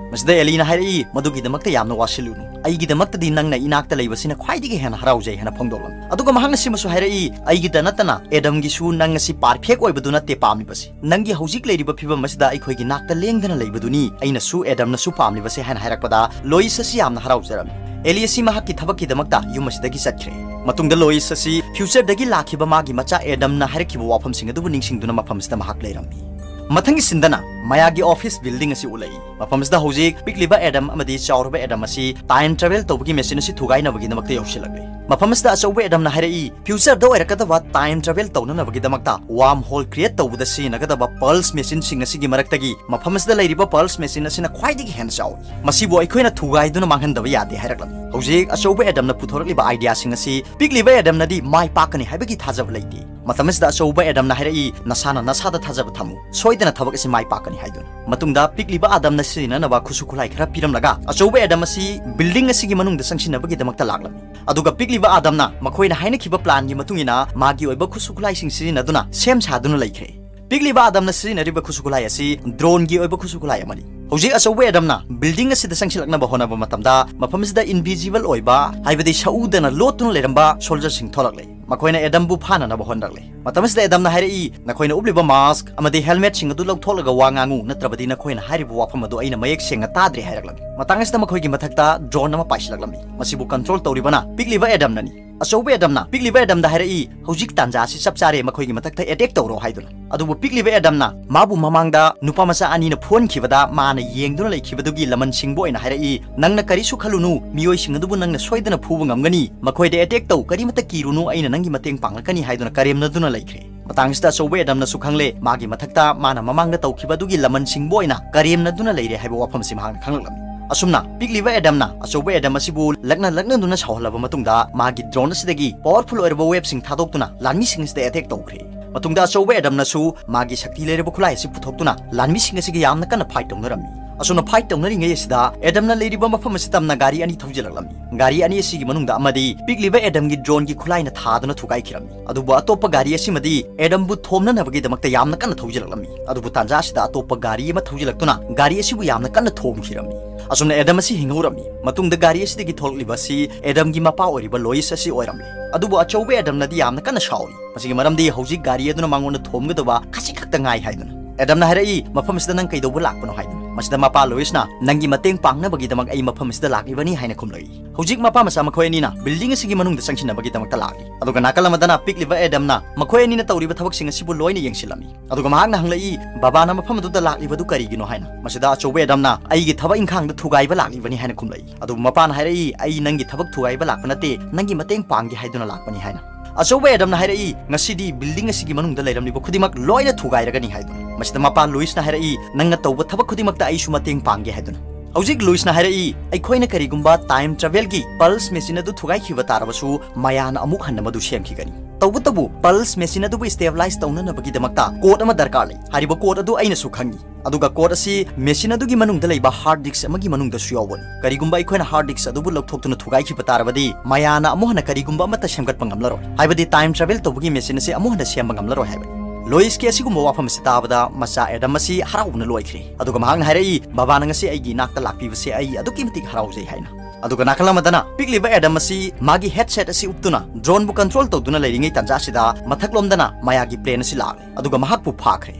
ꯃꯁꯤꯗ ꯑꯦꯂꯤꯅ ꯍꯥꯏꯔꯛꯏ ꯃꯗꯨꯒꯤꯗꯃꯛꯇ ꯌꯥꯝꯅ ꯋꯥꯁꯤꯜꯂꯨꯅꯨ ꯑꯩꯒꯤꯗꯃꯛꯇꯗꯤ ꯅꯪꯅ ꯏꯅꯥꯛꯇ ꯂꯩꯕꯁꯤꯅ ꯈ꯭ꯋꯥꯏꯗꯒꯤ ꯍꯦꯟꯅ ꯍꯔꯥꯎꯖꯩ ꯍꯥꯏꯅ ꯐꯣꯡꯗꯣꯛꯂꯝꯃꯤ ꯑꯗꯨꯒ ꯃꯍꯥꯛꯅ ꯁꯤꯃꯁꯨ ꯍꯥꯏꯔꯛꯏ ꯑꯩꯒꯤꯗ ꯅꯠꯇꯅ ꯑꯦꯗꯝꯒꯤꯁꯨ ꯅꯪ ꯑꯁꯤ ꯄꯥꯔꯐꯦꯛ ꯑꯣꯏꯕꯗꯨ ꯅꯠꯇꯦ ꯄꯥꯝꯂꯤꯕꯁꯤ ꯅꯪꯒꯤ ꯍꯧꯖꯤꯛ ꯂꯩꯔꯤꯕ ꯐꯤꯕꯝ ꯑꯁꯤꯗ ꯑꯩꯈꯣꯏꯒꯤ ꯅꯥꯛꯇ ꯂꯦꯡꯗꯅ ꯂꯩꯕꯗꯨꯅꯤ ꯑꯩꯅꯁꯨ ꯑꯦꯗꯝꯅꯁꯨ ꯄꯥꯝꯂꯤꯕꯁꯤ ꯍꯥꯏꯅ ꯍꯥꯏꯔꯛꯄꯗ ꯂꯣꯏꯁ ꯑꯁꯤ ꯌꯥꯝꯅ ꯍꯔꯥꯎꯖꯔꯝꯃꯤ ꯑꯦꯂꯤ ꯑꯁꯤ ꯃꯍꯥꯛꯀꯤ ꯊꯕꯛꯀꯤꯗꯃꯛꯇ ꯌꯨꯝ ꯑꯁꯤꯗꯒꯤ ꯆꯠꯈ꯭ꯔꯦ ꯃꯇꯨꯡꯗ ꯂꯣꯏꯁ ꯑꯁꯤ ꯐ꯭ꯌꯨꯆꯔꯗꯒꯤ ꯂꯥꯛꯈꯤꯕ ꯃꯥꯒꯤ ꯃꯆꯥ ꯑꯦꯗꯝꯅ ꯍꯥꯏꯔꯛꯈꯤꯕ ꯋꯥꯐꯝꯁꯤꯡ ꯑꯗꯨꯕꯨ ꯅꯤꯡꯁꯤꯡꯗꯨꯅ ꯃꯐꯝꯁꯤꯗ ꯃꯍꯥꯛ ꯂꯩꯔꯝꯃꯤ ꯃꯊꯪꯒꯤ ꯁꯤꯟꯗꯅ ꯃꯌꯥꯒꯤ ꯑꯣꯐꯤꯁ ꯕꯤꯜꯗꯤꯡ ꯑꯁꯤ ꯎꯠꯂꯛꯏ ꯃꯐꯝꯁꯤꯗ ꯍꯧꯖꯤꯛ ꯄꯤꯛꯂꯤꯕ ꯑꯦꯗꯝ ꯑꯃꯗꯤ ꯆꯥꯎꯔꯕ ꯑꯦꯗꯝ ꯑꯁꯤ ꯇꯥꯏꯝ ꯇ꯭ꯔꯥꯚꯦꯜ ꯇꯧꯕꯒꯤ ꯃꯦꯆꯤꯟ ꯑꯁꯤ ꯊꯨꯒꯥꯏꯅꯕꯒꯤꯗꯃꯛꯇ ꯌꯧꯁꯤꯜꯂꯛꯂꯦ ꯃꯐꯝꯁꯤꯗ ꯑꯆꯧꯕ ꯑꯦꯗꯝꯅ ꯍꯥꯏꯔꯛꯏ ꯐ꯭ꯌꯨꯆꯔꯗ ꯑꯣꯏꯔꯛꯀꯗꯕ ꯇꯥꯏꯝ ꯇ꯭ꯔꯥꯚꯦꯜ ꯇꯧꯅꯅꯕꯒꯤꯗꯃꯛꯇ ꯋꯥꯔꯝ ꯍꯣꯜ ꯀ꯭रिꯌꯦꯠ ꯇꯧꯕꯗ ꯁꯤꯖꯤꯟꯅꯒꯗꯕ ꯄꯜꯁ ꯃꯦꯆꯤꯟꯁꯤꯡ ꯑꯁꯤꯒꯤ ꯃꯔꯛꯇꯒꯤ ꯃꯐꯝꯁꯤꯗ ꯂꯩꯔꯤꯕ ꯄꯜꯁ ꯃꯦꯆꯤꯟ ꯑꯁꯤꯅ ꯈ꯭ꯋꯥꯏꯗꯒꯤ ꯍꯦꯟꯅ ꯆꯥꯎꯏ ꯃꯁꯤꯕꯨ ꯑꯩꯈꯣꯏꯅ ꯊꯨꯒꯥꯏꯗꯨꯅ ꯃꯥꯡꯍꯟꯗꯕ ꯌꯥꯗꯦ ꯍꯥꯏꯔꯛꯂꯝꯃꯤ ꯍꯧꯖꯤꯛ ꯑꯆꯧꯕ ꯑꯦꯗꯝꯅ ꯄꯨꯊꯣꯔꯛꯂꯤꯕ ꯑꯥꯏꯗꯤꯌꯥꯁꯤꯡ ꯑꯁꯤ ꯄꯤꯛꯂꯤꯕ ꯑꯦꯗꯝꯅꯗꯤ ꯃꯥꯏ ꯄꯥꯛꯀꯅꯤ ꯍꯥꯏꯕꯒꯤ ꯊꯥꯖꯕ ꯂꯩꯇꯦ ꯃꯇꯝꯁꯤꯗ ꯑꯆꯧꯕ ꯑꯦꯗꯝꯅ ꯍꯥꯏꯔꯛꯏ ꯅꯁꯥꯅ ꯅꯁꯥꯗ ꯊꯥꯖꯕ ꯊꯝꯃꯨ ꯁꯣꯏꯗꯅ ꯊꯕꯛ ꯑꯁꯤ ꯃꯥꯏ ꯄꯥꯛꯀꯅꯤ ꯍꯥꯏꯗꯨꯅ ꯃꯇꯨꯡꯗ ꯄꯤꯛꯂꯤꯕ ꯑꯦꯗꯝꯅ ꯁꯤꯖꯤꯟꯅꯅꯕ ꯈꯨꯠꯁꯨ ꯈꯨꯠꯂꯥꯏ ꯈꯔ ꯄꯤꯔꯝꯂꯒ ꯑꯆꯧꯕ ꯑꯦꯗꯝ ꯑꯁꯤ ꯕꯤꯜꯗꯤꯡ ꯑꯁꯤꯒꯤ ꯃꯅꯨꯡꯗ ꯆꯪꯁꯤꯟꯅꯕꯒꯤꯗꯃꯛꯇ ꯂꯥꯛꯂꯝꯃꯤ ꯑꯗꯨꯒ ꯄꯤꯛꯂꯤꯕ ꯑꯦꯗꯝꯅ ꯃꯈꯣꯏꯅ ꯍꯥꯏꯅꯈꯤꯕ ꯄ꯭ꯂꯥꯟꯒꯤ ꯃꯇꯨꯡꯏꯟꯅ ꯃꯥꯒꯤ ꯑꯣꯏꯕ ꯈꯨꯠꯁꯨ ꯈꯨꯠꯂꯥꯏꯁꯤꯡ ꯁꯤꯖꯤꯟꯅꯗꯨꯅ ꯁꯦꯝ ꯁꯥꯗꯨꯅ ꯂꯩꯈ꯭ꯔꯦ ꯄꯤꯛꯂꯤꯕ ꯑꯦꯗꯝꯅ ꯁꯤꯖꯤꯟꯅꯔꯤꯕ ꯈꯨꯠꯁꯨ ꯈꯨꯠꯂꯥꯏ ꯑꯁꯤ ꯗ꯭ꯔꯣꯟꯒꯤ ꯑꯣꯏꯕ ꯈꯨꯠꯁꯨ ꯈꯨꯠꯂꯥꯏ ꯑꯃꯅꯤ ꯍꯧꯖꯤꯛ ꯑꯆꯧꯕ ꯑꯦꯗꯝꯅ ꯕꯤꯜꯗꯤꯡ ꯑꯁꯤꯗ ꯆꯪꯁꯤꯜꯂꯛꯅꯕ ꯍꯣꯠꯅꯕ ꯃꯇꯝꯗ ꯃꯐꯝꯁꯤꯗ ꯏꯟꯚꯤꯖꯤꯕꯜ ꯑꯣꯏꯕ ꯍꯥꯏꯕꯗꯤ ꯁꯎꯗꯅ ꯂꯣꯠꯇꯨꯅ ꯂꯩꯔꯝꯕ ꯁꯣꯜꯖꯔꯁꯤꯡ ꯊꯣꯛꯂꯛꯂꯦ ꯃꯈꯣꯏꯅ ꯑꯦꯗꯝꯕꯨ ꯐꯥꯅꯅꯕ ꯍꯣꯠꯅꯔꯛꯂꯦ ꯃꯇꯝꯁꯤꯗ ꯑꯦꯗꯝꯅ ꯍꯥꯏꯔꯛꯏ ꯅꯈꯣꯏꯅ ꯎꯞꯂꯤꯕ ꯃꯥꯁꯛ ꯑꯃꯗꯤ ꯍꯦꯜꯃꯦꯠꯁꯤꯡ ꯑꯗꯨ ꯂꯧꯊꯣꯛꯂꯒ ꯋꯥ ꯉꯥꯡꯉꯨ ꯅꯠꯇ꯭ꯔꯕꯗꯤ ꯅꯈꯣꯏꯅ ꯍꯥꯏꯔꯤꯕ ꯋꯥꯐꯝ ꯑꯗꯨ ꯑꯩꯅ ꯃꯌꯦꯛ ꯁꯦꯡꯅ ꯇꯥꯗ꯭ꯔꯦ ꯍꯥꯏꯔꯛꯂꯝꯃꯤ ꯃꯇꯥꯡ ꯑꯁꯤꯗ ꯃꯈꯣꯏꯒꯤ ꯃꯊꯛꯇ ꯗ꯭ꯔꯣꯟ ꯑꯃ ꯄꯥꯏꯁꯤꯜꯂꯛꯂꯝꯃꯤ ꯃꯁꯤꯕꯨ ꯀꯟꯇ꯭ꯔꯣꯜ ꯇꯧꯔꯤꯕꯅ ꯄꯤꯛꯂꯤꯕ ꯑꯦꯗꯝꯅꯅꯤ ꯑꯆꯧꯕ ꯑꯦꯗꯝꯅ ꯄꯤꯛꯂꯤꯕ ꯑꯦꯗꯝꯗ ꯍꯥꯏꯔꯛꯏ ꯍꯧꯖꯤꯛ ꯇꯥꯟꯖꯥ ꯑꯁꯤ ꯆꯞ ꯆꯥꯔꯦ ꯃꯈꯣꯏꯒꯤ ꯃꯊꯛꯇ ꯑꯦꯇꯦꯛ ꯇꯧꯔꯣ ꯍꯥꯏꯗꯨꯅ ꯑꯗꯨꯕꯨ ꯄꯤꯛꯂꯤꯕ ꯑꯦꯗꯝꯅ ꯃꯥꯕꯨ ꯃꯃꯥꯡꯗ ꯅꯨꯄꯥ ꯃꯆꯥ ꯑꯅꯤꯅ ꯐꯣꯟꯈꯤꯕꯗ ꯃꯥꯅ ꯌꯦꯡꯗꯨꯅ ꯂꯩꯈꯤꯕꯗꯨꯒꯤ ꯂꯃꯟꯁꯤꯡꯕ ꯑꯣꯏꯅ ꯍꯥꯏꯔꯛꯏ ꯅꯪꯅ ꯀꯔꯤꯁꯨ ꯈꯜꯂꯨꯅꯨ ꯃꯤꯑꯣꯏꯁꯤꯡ ꯑꯗꯨꯕꯨ ꯅꯪꯅ ꯁꯣꯏꯗꯅ ꯐꯨꯕ ꯉꯝꯒꯅꯤ ꯃꯈꯣꯏꯗ ꯑꯦꯇꯦꯛ ꯇꯧ ꯀꯔꯤꯃꯠꯇ ꯀꯤꯔꯨꯅꯨ ꯑꯩꯅ ꯅꯪꯒꯤ ꯃꯇꯦꯡ ꯄꯥꯡꯂꯛꯀꯅꯤ ꯍꯥꯏꯗꯨꯅ ꯀꯔꯦꯝꯅꯗꯨꯅ ꯂꯩꯈ꯭ꯔꯦ ꯃꯇꯥꯡꯁꯤꯗ ꯑꯆꯧꯕ ꯑꯦꯗꯝꯅꯁꯨ ꯈꯪꯂꯦ ꯃꯥꯒꯤ ꯃꯊꯛꯇ ꯃꯥꯅ ꯃꯃꯥꯡꯗ ꯇꯧꯈꯤꯕ ꯑꯗꯨꯒꯤ ꯂꯃꯟꯁꯤꯡꯕ ꯑꯣꯏꯅ ꯀꯔꯦꯝꯅꯗꯨꯅ ꯂꯩꯔꯦ ꯍꯥꯏꯕ ꯋꯥꯐꯝꯁꯤ ꯃꯍꯥꯛꯅ ꯈꯪꯂꯛꯂꯝꯃꯤ ꯑꯁꯨꯝꯅ ꯄꯤꯛꯂꯤꯕ ꯑꯦꯗꯝꯅ ꯑꯆꯧꯕ ꯑꯦꯗꯝ ꯑꯁꯤꯕꯨ ꯂꯛꯅ ꯂꯛꯅꯗꯨꯅ ꯁꯥꯎꯍꯜꯂꯕ ꯃꯇꯨꯡꯗ ꯃꯥꯒꯤ ꯗ꯭ꯔꯣꯟ ꯑꯁꯤꯗꯒꯤ ꯄꯥꯋꯔꯐꯨꯜ ꯑꯣꯏꯔꯕ ꯋꯦꯕꯁꯤꯡ ꯊꯥꯗꯣꯛꯇꯨꯅ ꯂꯥꯟꯃꯤꯁꯤꯡ ꯑꯁꯤꯗ ꯑꯦꯇꯦꯛ ꯇꯧꯈ꯭ꯔꯦ ꯃꯇꯨꯡꯗ ꯑꯆꯧꯕ ꯑꯦꯗꯝꯅꯁꯨ ꯃꯥꯒꯤ ꯁꯛꯇꯤ ꯂꯩꯔꯕ ꯈꯨꯠꯂꯥꯏ ꯑꯁꯤ ꯄꯨꯊꯣꯛꯇꯨꯅ ꯂꯥꯟꯃꯤꯁꯤꯡ ꯑꯁꯤꯒ ꯌꯥꯝꯅ ꯀꯟꯅ ꯐꯥꯏꯠ ꯇꯧꯅꯔꯝꯃꯤ ꯑꯁꯨꯝꯅ ꯐꯥꯏꯠ ꯇꯧꯅꯔꯤꯉꯩ ꯑꯁꯤꯗ ꯑꯦꯗꯝꯅ ꯂꯩꯔꯤꯕ ꯃꯐꯝ ꯑꯁꯤ ꯇꯝꯅ ꯒꯥꯔꯤ ꯑꯅꯤ ꯊꯧꯖꯤꯜꯂꯛꯂꯝꯃꯤ ꯒꯥꯔꯤ ꯑꯅꯤ ꯑꯁꯤꯒꯤ ꯃꯅꯨꯡꯗ ꯑꯃꯗꯤ ꯄꯤꯛꯂꯤꯕ ꯑꯦꯗꯝꯒꯤ ꯗ꯭ꯔꯣꯟꯒꯤ ꯈꯨꯠꯂꯥꯏꯅ ꯊꯥꯗꯨꯅ ꯊꯨꯒꯥꯏꯈꯤꯔꯝꯃꯤ ꯑꯗꯨꯕꯨ ꯑꯇꯣꯞꯄ ꯒꯥꯔꯤ ꯑꯁꯤꯃꯗꯤ ꯑꯦꯗꯝꯕꯨ ꯊꯣꯝꯅꯅꯕꯒꯤꯗꯃꯛꯇ ꯌꯥꯝꯅ ꯀꯟꯅ ꯊꯧꯖꯤꯜꯂꯛꯂꯝꯃꯤ ꯑꯗꯨꯕꯨ ꯇꯥꯟꯖꯥ ꯑꯁꯤꯗ ꯑꯇꯣꯞꯄ ꯒꯥꯔꯤ ꯑꯃ ꯊꯧꯖꯤꯜꯂꯛꯇꯨꯅ ꯒꯥꯔꯤ ꯑꯁꯤꯕꯨ ꯌꯥꯝꯅ ꯀꯟꯅ ꯊꯣꯝꯈꯤꯔꯝꯃꯤ ꯑꯁꯨꯝꯅ ꯑꯦꯗꯝ ꯑꯁꯤ ꯍꯤꯡꯍꯧꯔꯝꯃꯤ ꯃꯇꯨꯡꯗ ꯒꯥꯔꯤ ꯑꯁꯤꯗꯒꯤ ꯊꯣꯛꯂꯛꯂꯤꯕ ꯑꯁꯤ ꯑꯦꯗꯝꯒꯤ ꯃꯄꯥ ꯑꯣꯏꯔꯤꯕ ꯂꯣꯏꯁ ꯑꯁꯤ ꯑꯣꯏꯔꯝꯂꯦ ꯑꯗꯨꯕꯨ ꯑꯆꯧꯕ ꯑꯦꯗꯝꯅꯗꯤ ꯌꯥꯝꯅ ꯀꯟꯅ ꯁꯥꯎꯔꯤ ꯃꯁꯤꯒꯤ ꯃꯔꯝꯗꯤ ꯍꯧꯖꯤꯛ ꯒꯥꯔꯤ ꯑꯗꯨꯅ ꯃꯉꯣꯟꯗ ꯊꯣꯝꯒꯗꯕ ꯈꯖꯤꯛ ꯈꯛꯇ ꯉꯥꯏ ꯍꯥꯏꯗꯨꯅ ꯑꯦꯗꯝꯅ ꯍꯥꯏꯔꯛꯏ ꯃꯐꯝ ꯑꯁꯤꯗ ꯅꯪ ꯀꯩꯗꯧꯕ ꯂꯥꯛꯄꯅꯣ ꯍꯥꯏꯗꯨꯅ ꯃꯁꯤꯗ ꯃꯄꯥ ꯂꯣꯏꯁꯅ ꯅꯪꯒꯤ ꯃꯇꯦꯡ ꯄꯥꯡꯅꯕꯒꯤꯗꯃꯛ ꯑꯩ ꯃꯐꯝ ꯑꯁꯤꯗ ꯂꯥꯛꯂꯤꯕꯅꯤ ꯍꯥꯏꯅ ꯈꯨꯝꯂꯛꯏ ꯍꯧꯖꯤꯛ ꯃꯄꯥ ꯃꯆꯥ ꯃꯈꯣꯏ ꯑꯅꯤꯅ ꯕꯤꯜꯗꯤꯡ ꯑꯁꯤꯒꯤ ꯃꯅꯨꯡꯗ ꯆꯪꯁꯤꯟꯅꯕꯒꯤꯗꯃꯛꯇ ꯂꯥꯛꯂꯤ ꯑꯗꯨꯒ ꯅꯥꯀꯜ ꯑꯃꯗꯅ ꯄꯤꯛꯂꯤꯕ ꯑꯦꯗꯝꯅ ꯃꯈꯣꯏ ꯑꯅꯤꯅ ꯇꯧꯔꯤꯕ ꯊꯕꯛꯁꯤꯡ ꯑꯁꯤꯕꯨ ꯂꯣꯏꯅ ꯌꯦꯡꯁꯤꯜꯂꯝꯃꯤ ꯑꯗꯨꯒ ꯃꯍꯥꯛꯅ ꯍꯪꯂꯛꯏ ꯕꯕꯥꯅ ꯃꯐꯝ ꯑꯗꯨꯗ ꯂꯥꯛꯂꯤꯕꯗꯨ ꯀꯔꯤꯒꯤꯅꯣ ꯍꯥꯏꯅ ꯃꯁꯤꯗ ꯑꯆꯧꯕ ꯑꯦꯗꯝꯅ ꯑꯩꯒꯤ ꯊꯕꯛ ꯏꯪꯈꯥꯡꯗ ꯊꯨꯒꯥꯏꯕ ꯂꯥꯛꯂꯤꯕꯅꯤ ꯍꯥꯏꯅ ꯈꯨꯝꯂꯛꯏ ꯑꯗꯨꯕꯨ ꯃꯄꯥꯅ ꯍꯥꯏꯔꯛꯏ ꯑꯩ ꯅꯪꯒꯤ ꯊꯕꯛ ꯊꯨꯒꯥꯏꯕ ꯂꯥꯛꯄ ꯅꯠꯇꯦ ꯅꯪꯒꯤ ꯃꯇꯦꯡ ꯄꯥꯡꯒꯦ ꯍꯥꯏꯗꯨꯅ ꯂꯥꯛꯄꯅꯤ ꯍꯥꯏꯅ ꯑꯆꯧꯕ ꯑꯦꯗꯝꯅ ꯍꯥꯏꯔꯛꯏ ꯉꯁꯤꯗꯤ ꯕꯤꯜꯗꯤꯡ ꯑꯁꯤꯒꯤ ꯃꯅꯨꯡꯗ ꯂꯩꯔꯝꯂꯤꯕ ꯈꯨꯗꯤꯡꯃꯛ ꯂꯣꯏꯅ ꯊꯨꯒꯥꯏꯔꯒꯅꯤ ꯍꯥꯏꯗꯨꯅ ꯃꯁꯤꯗ ꯃꯄꯥ ꯂꯨꯏꯁꯅ ꯍꯥꯏꯔꯛꯏ ꯅꯪꯅ ꯇꯧꯕ ꯊꯕꯛ ꯈꯨꯗꯤꯡꯃꯛꯇ ꯑꯩꯁꯨ ꯃꯇꯦꯡ ꯄꯥꯡꯒꯦ ꯍꯥꯏꯗꯨꯅ ꯍꯧꯖꯤꯛ ꯂꯨꯏꯁꯅ ꯍꯥꯏꯔꯛꯏ ꯑꯩꯈꯣꯏꯅ ꯀꯔꯤꯒꯨꯝꯕ ꯇꯥꯏꯝ ꯇ꯭ꯔꯥꯚꯦꯜꯒꯤ ꯄꯜꯁ ꯃꯦꯆꯤꯟ ꯑꯗꯨ ꯊꯨꯒꯥꯏꯈꯤꯕ ꯇꯥꯔꯕꯁꯨ ꯃꯌꯥꯅ ꯑꯃꯨꯛ ꯍꯟꯅ ꯃꯗꯨ ꯁꯦꯝꯈꯤꯒꯅꯤ ꯇꯧꯕꯇꯕꯨ ꯄꯜꯁ ꯃꯦꯆꯤꯟ ꯑꯗꯨꯕꯨ ꯁ꯭ꯇꯦꯕꯤꯂꯥꯏꯖ ꯇꯧꯅꯅꯕꯒꯤꯗꯃꯛꯇ ꯀꯣꯗ ꯑꯃ ꯗꯔꯀꯥꯔ ꯂꯩ ꯍꯥꯏꯔꯤꯕ ꯀꯣꯗ ꯑꯗꯨ ꯑꯩꯅꯁꯨ ꯈꯪꯉꯤ ꯑꯗꯨꯒ ꯀꯣꯗ ꯑꯁꯤ ꯃꯦꯆꯤꯟ ꯑꯗꯨꯒꯤ ꯃꯅꯨꯡꯗ ꯂꯩꯕ ꯍꯥꯔꯗ ꯗꯤस्क ꯑꯃꯒꯤ ꯃꯅꯨꯡꯗꯁꯨ ꯌꯥꯎꯕꯅꯤ ꯀꯔꯤꯒꯨꯝꯕ ꯑꯩꯈꯣꯏꯅ ꯍꯥꯔꯗ ꯗꯤस्क ꯑꯗꯨꯕꯨ ꯂꯧꯊꯣꯛꯇꯨꯅ ꯊꯨꯒꯥꯏꯈꯤꯕ ꯇꯥꯔꯕꯗꯤ ꯃꯌꯥꯅ ꯑꯃꯨꯛ ꯍꯟꯅ ꯀꯔꯤꯒꯨꯝꯕ ꯑꯃꯠꯇ ꯁꯦꯝꯒꯠꯄ ꯉꯝꯂꯔꯣꯏ ꯍꯥꯏꯕꯗꯤ ꯇꯥꯏꯝ ꯇ꯭ꯔꯥꯚꯦꯜ ꯇꯧꯕꯒꯤ ꯃꯦꯆꯤꯟ ꯑꯁꯤ ꯑꯃꯨꯛ ꯍꯟꯅ ꯁꯦꯝꯕ ꯉꯝꯂꯔꯣꯏ ꯍꯥꯏꯕꯅꯤ ꯂꯣꯏꯁꯀꯤ ꯑꯁꯤꯒꯨꯝꯕ ꯋꯥꯐꯝ ꯑꯁꯤ ꯇꯥꯕꯗ ꯃꯆꯥ ꯑꯦꯗꯝ ꯑꯁꯤ ꯍꯔꯥꯎꯕꯅ ꯂꯣꯏꯈ꯭ꯔꯦ ꯑꯗꯨꯒ ꯃꯍꯥꯛꯅ ꯍꯥꯏꯔꯛꯏ ꯕꯕꯥꯅ ꯉꯁꯤ ꯑꯩꯒꯤ ꯏꯅꯥꯛꯇ ꯂꯥꯛꯄꯤꯕꯁꯦ ꯑꯩ ꯑꯗꯨꯛꯀꯤ ꯃꯇꯤꯛ ꯍꯔꯥꯎꯖꯩ ꯍꯥꯏꯅ ꯑꯗꯨꯒ ꯅꯥꯀꯜ ꯑꯃꯗꯅ ꯄꯤꯛꯂꯤꯕ ꯑꯦꯗꯝ ꯑꯁꯤ ꯃꯥꯒꯤ ꯍꯦꯗꯁꯦꯠ ꯑꯁꯤ ꯎꯞꯇꯨꯅ ꯗ꯭ꯔꯣꯟꯕꯨ ꯀꯟꯇ꯭ꯔꯣꯜ ꯇꯧꯗꯨꯅ ꯂꯩꯔꯤꯉꯩ ꯇꯥꯟꯖꯥ ꯑꯁꯤꯗ ꯃꯊꯛꯂꯣꯝꯗꯅ ꯃꯌꯥꯒꯤ ꯄ꯭ꯂꯦꯟ ꯑꯁꯤ ꯂꯥꯛꯂꯦ ꯑꯗꯨꯒ ꯃꯍꯥꯛꯄꯨ ꯐꯥꯈ꯭ꯔꯦ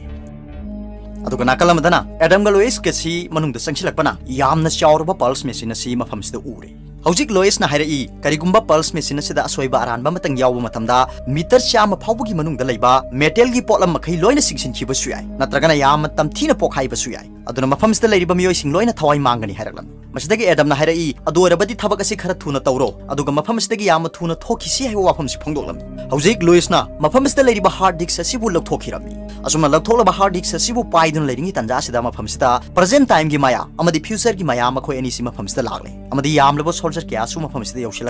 ꯑꯗꯨꯒ ꯅꯥꯀꯜ ꯑꯃꯗꯅ ꯑꯦꯗꯝꯒ ꯂꯣꯏꯁꯀꯁꯤ ꯃꯅꯨꯡꯗ ꯆꯪꯁꯤꯜꯂꯛꯄꯅ ꯌꯥꯝꯅ ꯆꯥꯎꯔꯕ ꯄꯜꯁ ꯃꯦꯆꯤꯟ ꯑꯁꯤ ꯃꯐꯝꯁꯤꯗ ꯎꯔꯦ ꯍꯧꯖꯤꯛ ꯂꯣꯏꯁꯅ ꯍꯥꯏꯔꯛꯏ ꯀꯔꯤꯒꯨꯝꯕ ꯄꯜꯁ ꯃꯦꯆꯤꯟ ꯑꯁꯤꯗ ꯑꯁꯣꯏꯕ ꯑꯔꯥꯟꯕ ꯑꯃꯇꯪ ꯌꯥꯎꯕ ꯃꯇꯝꯗ ꯃꯤꯇꯔ ꯆꯥꯝꯃ ꯐꯥꯎꯕꯒꯤ ꯃꯅꯨꯡꯗ ꯂꯩꯕ ꯃꯦꯇꯦꯜꯒꯤ ꯄꯣꯠꯂꯝ ꯃꯈꯩ ꯂꯣꯏꯅ ꯆꯤꯡꯁꯤꯟꯈꯤꯕꯁꯨ ꯌꯥꯏ ꯅꯠꯇ꯭ꯔꯒꯅ ꯌꯥꯝꯅ ꯇꯝꯊꯤꯅ ꯄꯣꯛꯈꯥꯏꯕꯁꯨ ꯌꯥꯏ ꯑꯗꯨꯅ ꯃꯐꯝꯁꯤꯗ ꯂꯩꯔꯤꯕ ꯃꯤꯑꯣꯏꯁꯤꯡ ꯂꯣꯏꯅ ꯊꯋꯥꯏ ꯃꯥꯡꯒꯅꯤ ꯍꯥꯏꯔꯛꯂꯝꯃꯤ ꯃꯁꯤꯗꯒꯤ ꯑꯦꯗꯝꯅ ꯍꯥꯏꯔꯛꯏ ꯑꯗꯨ ꯑꯣꯏꯔꯕꯗꯤ ꯊꯕꯛ ꯑꯁꯤ ꯈꯔ ꯊꯨꯅ ꯇꯧꯔꯣ ꯑꯗꯨꯒ ꯃꯐꯝ ꯑꯁꯤꯗꯒꯤ ꯌꯥꯝꯅ ꯊꯨꯅ ꯊꯣꯛꯈꯤꯁꯤ ꯍꯥꯏꯕ ꯋꯥꯐꯝꯁꯤ ꯐꯣꯡꯗꯣꯛꯂꯝꯃꯤ ꯍꯧꯖꯤꯛ ꯂꯨꯏꯁꯅ ꯃꯐꯝ ꯑꯁꯤꯗ ꯂꯩꯔꯤꯕ ꯍꯥꯔꯗ ꯗꯤस्क ꯑꯁꯤꯕꯨ ꯂꯧꯊꯣꯛꯈꯤꯔꯝꯃꯤ ꯑꯁꯨꯝꯅ ꯂꯧꯊꯣꯛꯂꯕ ꯍꯥꯔꯗ ꯗꯤस्क ꯑꯁꯤꯕꯨ ꯄꯥꯏꯗꯨꯅ ꯂꯩꯔꯤꯉꯩ ꯇꯥꯟꯖꯥ ꯑꯁꯤꯗ ꯃꯐꯝꯁꯤꯗ ꯄ꯭ꯔꯖꯦꯟ ꯇꯥꯏꯝꯒꯤ ꯃꯌꯥ ꯑꯃꯗꯤ ꯐ꯭ꯌꯨꯆꯔꯒꯤ ꯃꯌꯥ ꯃꯈꯣꯏ ꯑꯅꯤꯁꯤ ꯃꯐꯝꯁꯤꯗ ꯂꯥꯛꯂꯦ ꯑꯃꯗꯤ ꯌꯥꯝꯂꯕ ꯁꯣꯜꯖꯔ ꯀꯌꯥꯁꯨ ꯃꯐꯝ ꯑꯁꯤꯗ ꯌꯧꯁꯤꯜꯂꯛꯈ꯭ꯔꯦ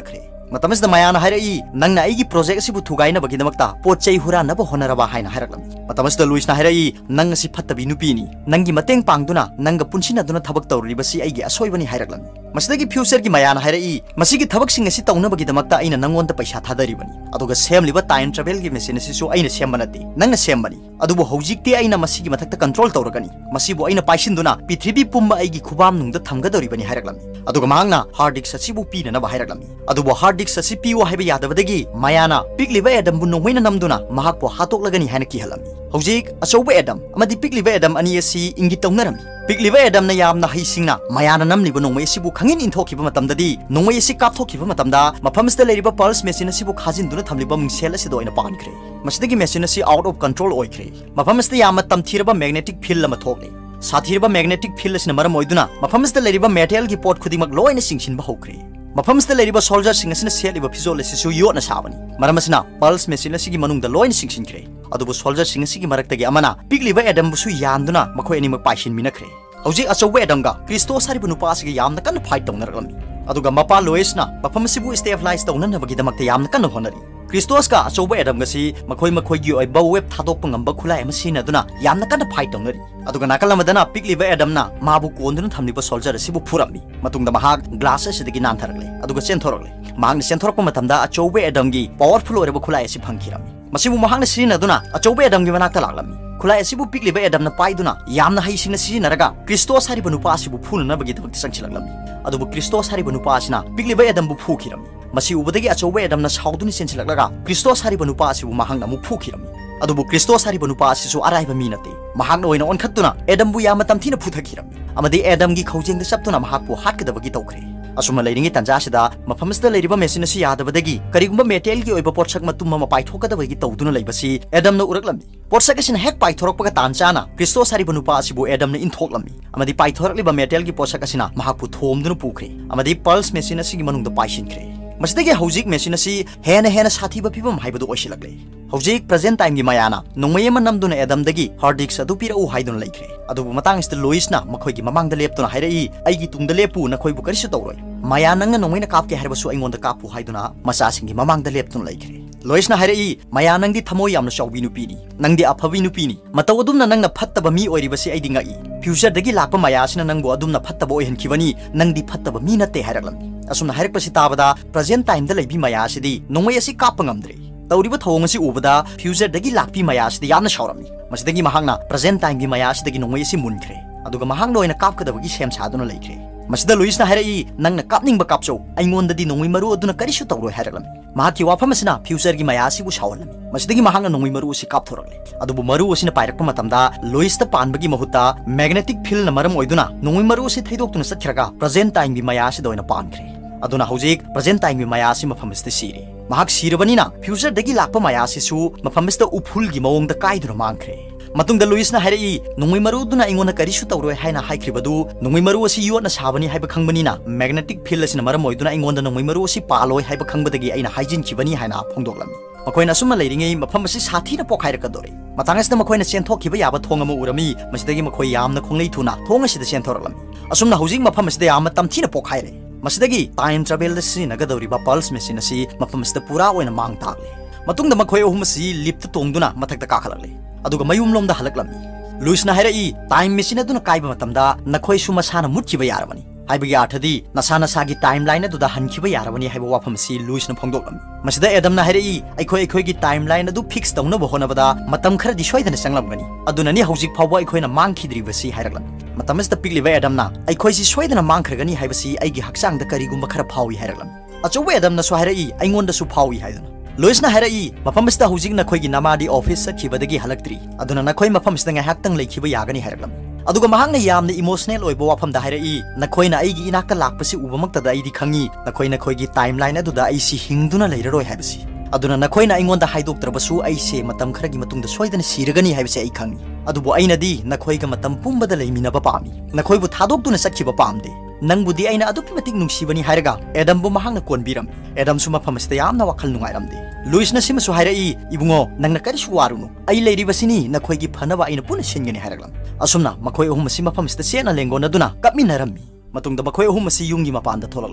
Matamis da mayana harai nang na igi project sibu thugai na bagi damakta pochei hura na bo honaraba haina hairaklam. Matamis da Luis na harai nang si phattabi nupi ni nangi mateng pangduna nanga punsina duna thabak tawri basi aigi asoibani hairaklam. Masdagi future gi mayana harai masigi thabak sing asi tawna bagi damakta aina nangon da paisa thadaribani. Aduga semliba time travel gi machine si so aina sembanati nang sembani. Adubu hojikti aina masigi mathakta control tawragani. Masibu aina paisinduna pithribi pumba aigi khubam nungda thamgadoribani hairaklam. Aduga mahangna hard disk asibu pina na ba hairaklam. Adubu hard disk asi piwa haiba yadabadagi mayana pikliba adam bu nongwina namduna mahakpo hatoklagani haina ki halami. Hojik asoba adam amadi pikliba adam ani asi ingi tawnarami. Pikliba adam na yamna haisingna mayana namliba nongwai asibu khangin inthokiba matamdadi nongwai asi kapthokiba matamda mafamsda leiriba pulse machine asibu khajinduna thamliba mungsel asido ina pankre. Masdagi machine asi out of control oikre. Mafamsda yamma tamthiraba magnetic field lama thokle. Sathirba magnetic field asina maram oiduna mafamsda leiriba metal gi pot khudimak loina singsinba hokre. Mafamsda leiriba soldier sing asina seliba phizol asisu yotna sabani. Maram asina pulse machine asigi manungda loina singsinkre. Adubu soldier sing asigi maraktagi amana pikliba adam busu yanduna makhoi animak paisin minakre. Hojik achowe adamga Kristo saribu nupa asigi yamna kan fight tawnaraklamni. Aduga mapa Loisna mafamsibu stabilize tawnan bagi damakta yamna kan honari. Kristos ka achowe adam gasi makhoi makhoi gi oi ba web thadok pangamba khulai masina duna yamna kan fight tawnari. Aduga nakalamadana pikliba adamna mabu konduna thamliba soldier asibu phurami. Matungda mahak glass asidagi nantharakle. Aduga senthorokle. Mahang senthorokpa matamda achowe adamgi powerful oreba khulai asi phangkhirami. Masibu mahang sina duna achowe adamgi manakta laglami. Khulai asibu pikliba adamna paiduna yamna haisingna sisinaraga Kristos hariba nupa asibu phunna bagi tabak sangchilaglami. Adubu Kristos hariba nupa asina pikliba adambu phukirami. Masi ubadagi achowe adamna sauduni senchilaklaga Kristos hariba nupa asibu mahangna mu phukirami. Adubu Kristos hariba nupa asisu araiba minate mahangna oina onkhattuna adambu yama tamthina phuthakirami. Amadi adamgi khawjengda saptuna mahakpu hatkadabagi tawkhre. Asuma leiringi tanjasida mafamsda leiriba machine asi yadabadagi karigumba metal gi oiba porsak matumma ma paithokadabagi tawduna leibasi adamna uraklamni. Porsak asina hek paithorokpaga tanchana Kristos hariba nupa asibu adamna inthoklamni. Amadi paithorokliba metal gi porsak asina mahakpu thomduna pukhre. Amadi pulse machine asigi manungda paisinkre. Masdagi hojik machine asi hena hena sathiba pibam haibadu oisilagle. Hojik present time gi mayana nongmayama namduna adamdagi hard disk adu pira u haiduna leikre. Adubu matangista Loisna makhoi gi mamangda leptuna hairai aigi tungda lepu nakhoi bu karisu tawroi. Maya nanga nongmaina kapke haribasu aingonda kapu haiduna masasingi mamangda leptuna leikre. Loisna hairai maya nangdi thamoi yamna chawbi nupini nangdi aphabi nupini mataw adumna nangna phattaba mi oiribasi aidi ngai future dagi lakpa maya asina nangbu adumna phattaba oihankhibani nangdi phattaba mi natte hairaklamni. Asumna hairakpasi tabada present time da leibi maya asidi nongmai asi kappa ngamdre. Tawriba thawong asi ubada future dagi lakpi maya asidi yamna shawramni. Masidagi mahangna present time gi maya asidagi nongmai asi munkre. Aduga mahangna oina kapkadabagi sem saduna leikre. Masida Luisna harai nangna kapningba kapso aingondadi nongmai maru aduna karisu tawroi hairaklamni. Mahaki wafam asina future gi maya asibu shawalami. Masidagi mahangna nongmai maru asi kapthorakle. Adubu maru asina pairakpa matamda Luista panbagi mahutta magnetic field na maram oiduna nongmai maru asi thaidoktuna satkhraga present time gi maya asida oina pankre. Aduna hojik present time gi maya asi mafamista siri. Mahak sirabanina future dagi lakpa maya asisu mafamista uphul gi mawongda kaiduna mangkhre. Matungda Luisna harai nongmai maru duna ingona karisu tawroi haina haikribadu nongmai maru asi yotna sabani haiba khangbanina magnetic field asina maram oiduna ingonda nongmai maru asi paloi haiba khangbadagi aina haijin khibani haina phongdoklami. Makoina summa leiringai mafam asi sathina pokhairakadore. Matangasda makoina senthokhiba yaba thong ama urami masidagi makoi yamna khonglei thuna thong asida senthoralami. Asumna hojik mafam asida yamna tamthina pokhaire. Masidagi time travel da sinagadoriba pulse machine asi mafam asida pura oina mang tagle. Matungda makhoi ahum asi lift tongduna mathakta kakhalakle. Aduga mayum lomda halaklami. Luisna harai time machine aduna kaiba matamda nakhoi su masana mutkiba yaramani. Haibagi arthadi nasana sagi timeline aduda hankiba yaramani haiba wafam si Luisna phongdoklami. Masida adamna harai aikhoi aikhoi gi timeline adu fix tawna bohonabada matam kharadi soidana sanglamgani. Aduna ni hojik phawba aikoina mangkhidribasi hairaklam. Matamista pikliba adamna aikhoi si soidana mangkhragani haibasi aigi haksangda karigumba khara phawi hairaklam. Achowe adamna so harai aingonda su phawi haidana. Loisna harai mafamista hojik na khoi gi namadi office sakhibadagi halaktri. Aduna na khoi mafamista nga haktang leikhiba yagani hairaklam. Aduga mahangna yamna emotional oiba wafamda harai nakhoi na aigi inaka lakpasi ubamaktada aidi khangi nakhoi na khoi gi timeline aduda aisi hingduna leiraroi haibasi. Aduna nakhoi na ingonda haidoktrabasu aise matam kharagi matungda soidana siragani haibasi ai khangi. Adubu ainadi nakhoi ga matam pumbada leiminaba pami. Nakhoi bu thadokduna sakhiba pamde. Nangbudi aina aduki matik nungsibani hairaga Adam bu mahangna konbiram. Adam suma famasta yamna wakhal nungairamde. Luisna simasu hairai ibungo nangna karisu warunu. Ai leiribasini nakhoi gi phanaba aina puna singani hairaglam. Asumna makhoi ahum sima famasta sena lengona duna kapminarammi. Matungda makhoi ahum si yungi mapanda tholale.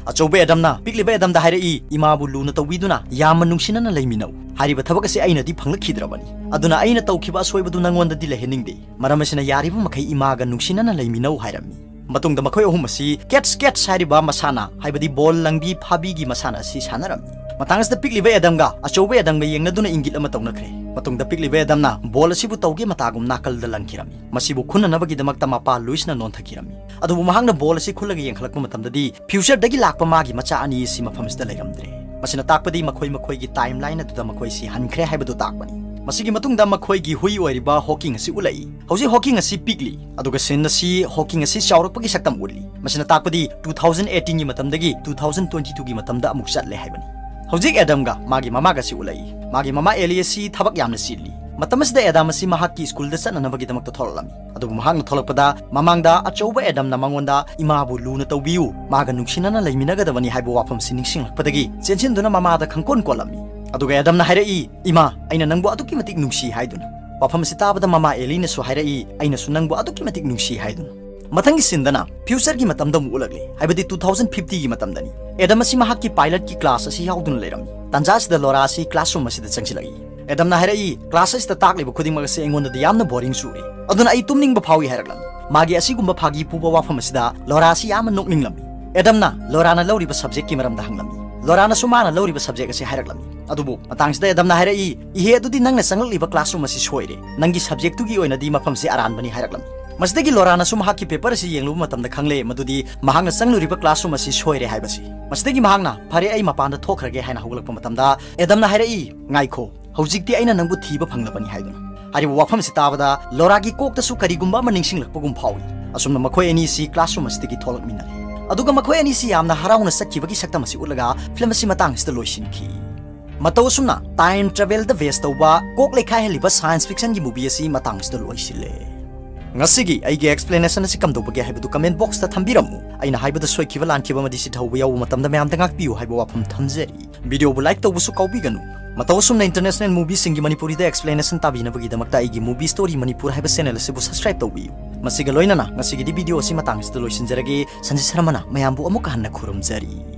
अचौबे एडमना पिकलिबे एडमदा हाइरई इमाबु लुना तौबिदुना याम नुंसिनना लेमिनौ हारिबा थबक असे अइनदि फंगलखिद्रबनी अदुना अइना तौखिबा सोइबदु नंगोंददि लेहेनिंगदे मरम असिना यारिबा मखै इमागा नुंसिनना लेमिनौ हाइरमी मतुंगदा मखै अहुम असि केट्स केट्स हारिबा मसाना हाइबदि बॉल लंबी फाबीगी मसाना असि सानरमी मतंगसदा पिकलिबे एडमगा अचौबे एडमगा येंगनदुना इंगित अमा तौनखरे मतुंगदा पिकलिबे एडमना बॉल असिबु तौगे मतागुम नाकलदा लंखिरमी मसिबु खुननबगिदमक्ता मपा लुइसना नोंथखिरमी अदुबु महंगना बॉल असि खुलगा येंखलकपा मतमददि फ्यूचर दगी लाकपा मागी मचा अनि असि मफमसदा लेरमद्रे मसिना ताकपदि मखोइ मखोइगी टाइमलाइन अदुदा मखोइसि हनखरे हाइबदु ताकबनी मसिगी मतुंगदा मखोइगी हुई ओइरिबा हॉकिंग असि उलाई हौजि हॉकिंग असि पिकली अदुगा सिन असि हॉकिंग असि चाउरकपगी सक्तम उली मसिना ताकपदि टू थाउजेंड एटीन गी मतमदगी टू थाउजेंड ट्वेंटी टू गी मतमदा अमुक चटले हाइबनी हौजि एडमगा मागी ममागा सि उलाई मागी ममा एलियसी थबक यामना सिली मतमसदा एडम असि महाकी स्कूल दा सननबगी दमक थोललमी अदुबु महांगना थोलकपदा ममांगदा अचौबा एडमना मंगोंदा इमाबु लुना तौबियु मागा नुंसिनना लेमिनगदबनी हाइबो वाफम सिनिंगसिंगलकपदगी चेनचिनदुना ममादा खंकोन कोलमी अदुगा एडमना हाइरई इमा अइना नंगबु अदुकी मतिक नुंसी हाइदुना वाफम सि ताबदा ममा एलिना सु हाइरई अइना सु नंगबु अदुकी मतिक नुंसी हाइदुना मथंगी सिंदना फ्यूचर की मतमदा मुलगले हाइबदि टू थाउजेंड फिफ्टी की मतमदनी एडम असि महाकी पायलट की क्लास असि याउदुना लेरमी तंजासदा लोरा असि क्लासरूम असिदा चंगसिलगी एडमना हाइरई क्लास असिदा ताकलिबु खुदिंग मगसे एंगोंदा यामना बोरिंग सुरे अदुना आई तुमनिंगबा फावी हाइरगलमी मागी असिगुंबा फागी पुबा वाफम असिदा लोरा असि यामना नोकनिंगलमी एडमना लोराना लौरिबा सब्जेक्ट की मरमदा हंगलमी लोराना सुमाना लौरिबा सब्जेक्ट असे हाइरगलमी अदुबु मतांगसिदा एडमना हाइरई इहे अदुदि नंगना संगलिबा क्लासरूम असे सोइरे नंगी सब्जेक्ट तुगी ओइनादि मफमसे अरानबनी हाइरगलमी मसदगी लोराना सुम हाकी पेपर असे येंगलुबा मतमदा खंगले मदुदि महांगना संगलुरिबा क्लासरूम असे सोइरे हाइबसी मसदगी महांगना फरे आई मपानदा थोखरगे हाइना हौगलकपा मतमदा एडमना हाइरई ngaiko हौजिकति आइना नंगबु थीबा फंगलबनी हाइदुना हारिबु वाफम से ताबदा लोरागी कोकतसु करिगुंबा मा निंगसिंगलकपगुम फावी असुमना मखोय अनी सी क्लासरूम असिदगी थोलकमिनारे अदुगा मखोय अनी सी यामना हराउना सखिबगी सकतम असी उलगा फिल्म असी मतांगसिदा लोइसिनखी मतौ सुमना टाइम ट्रेवल द वेस्ट तौबा कोक लेखा हेलिबा साइंस फिक्शन की मूवी असी मतांगसिदा लोइसिले ngasi aige explanation asi kamdobage haibadu comment box ta thambiramu aina haibada soikiba lankiba madi si thawba yaw matamda mayam da ngakpiu haiba wafam thamjeri video bu like tawbusu kaubiganu mataw sumna international movie singi manipuri da explanation tabina bagi damakta aigi movie story manipur haiba channel asibu subscribe tawbiu masiga loinana ngasi gi video asi matang sta loisinjarage Shanjit Sharma mayam bu amuka hanna khurumjari।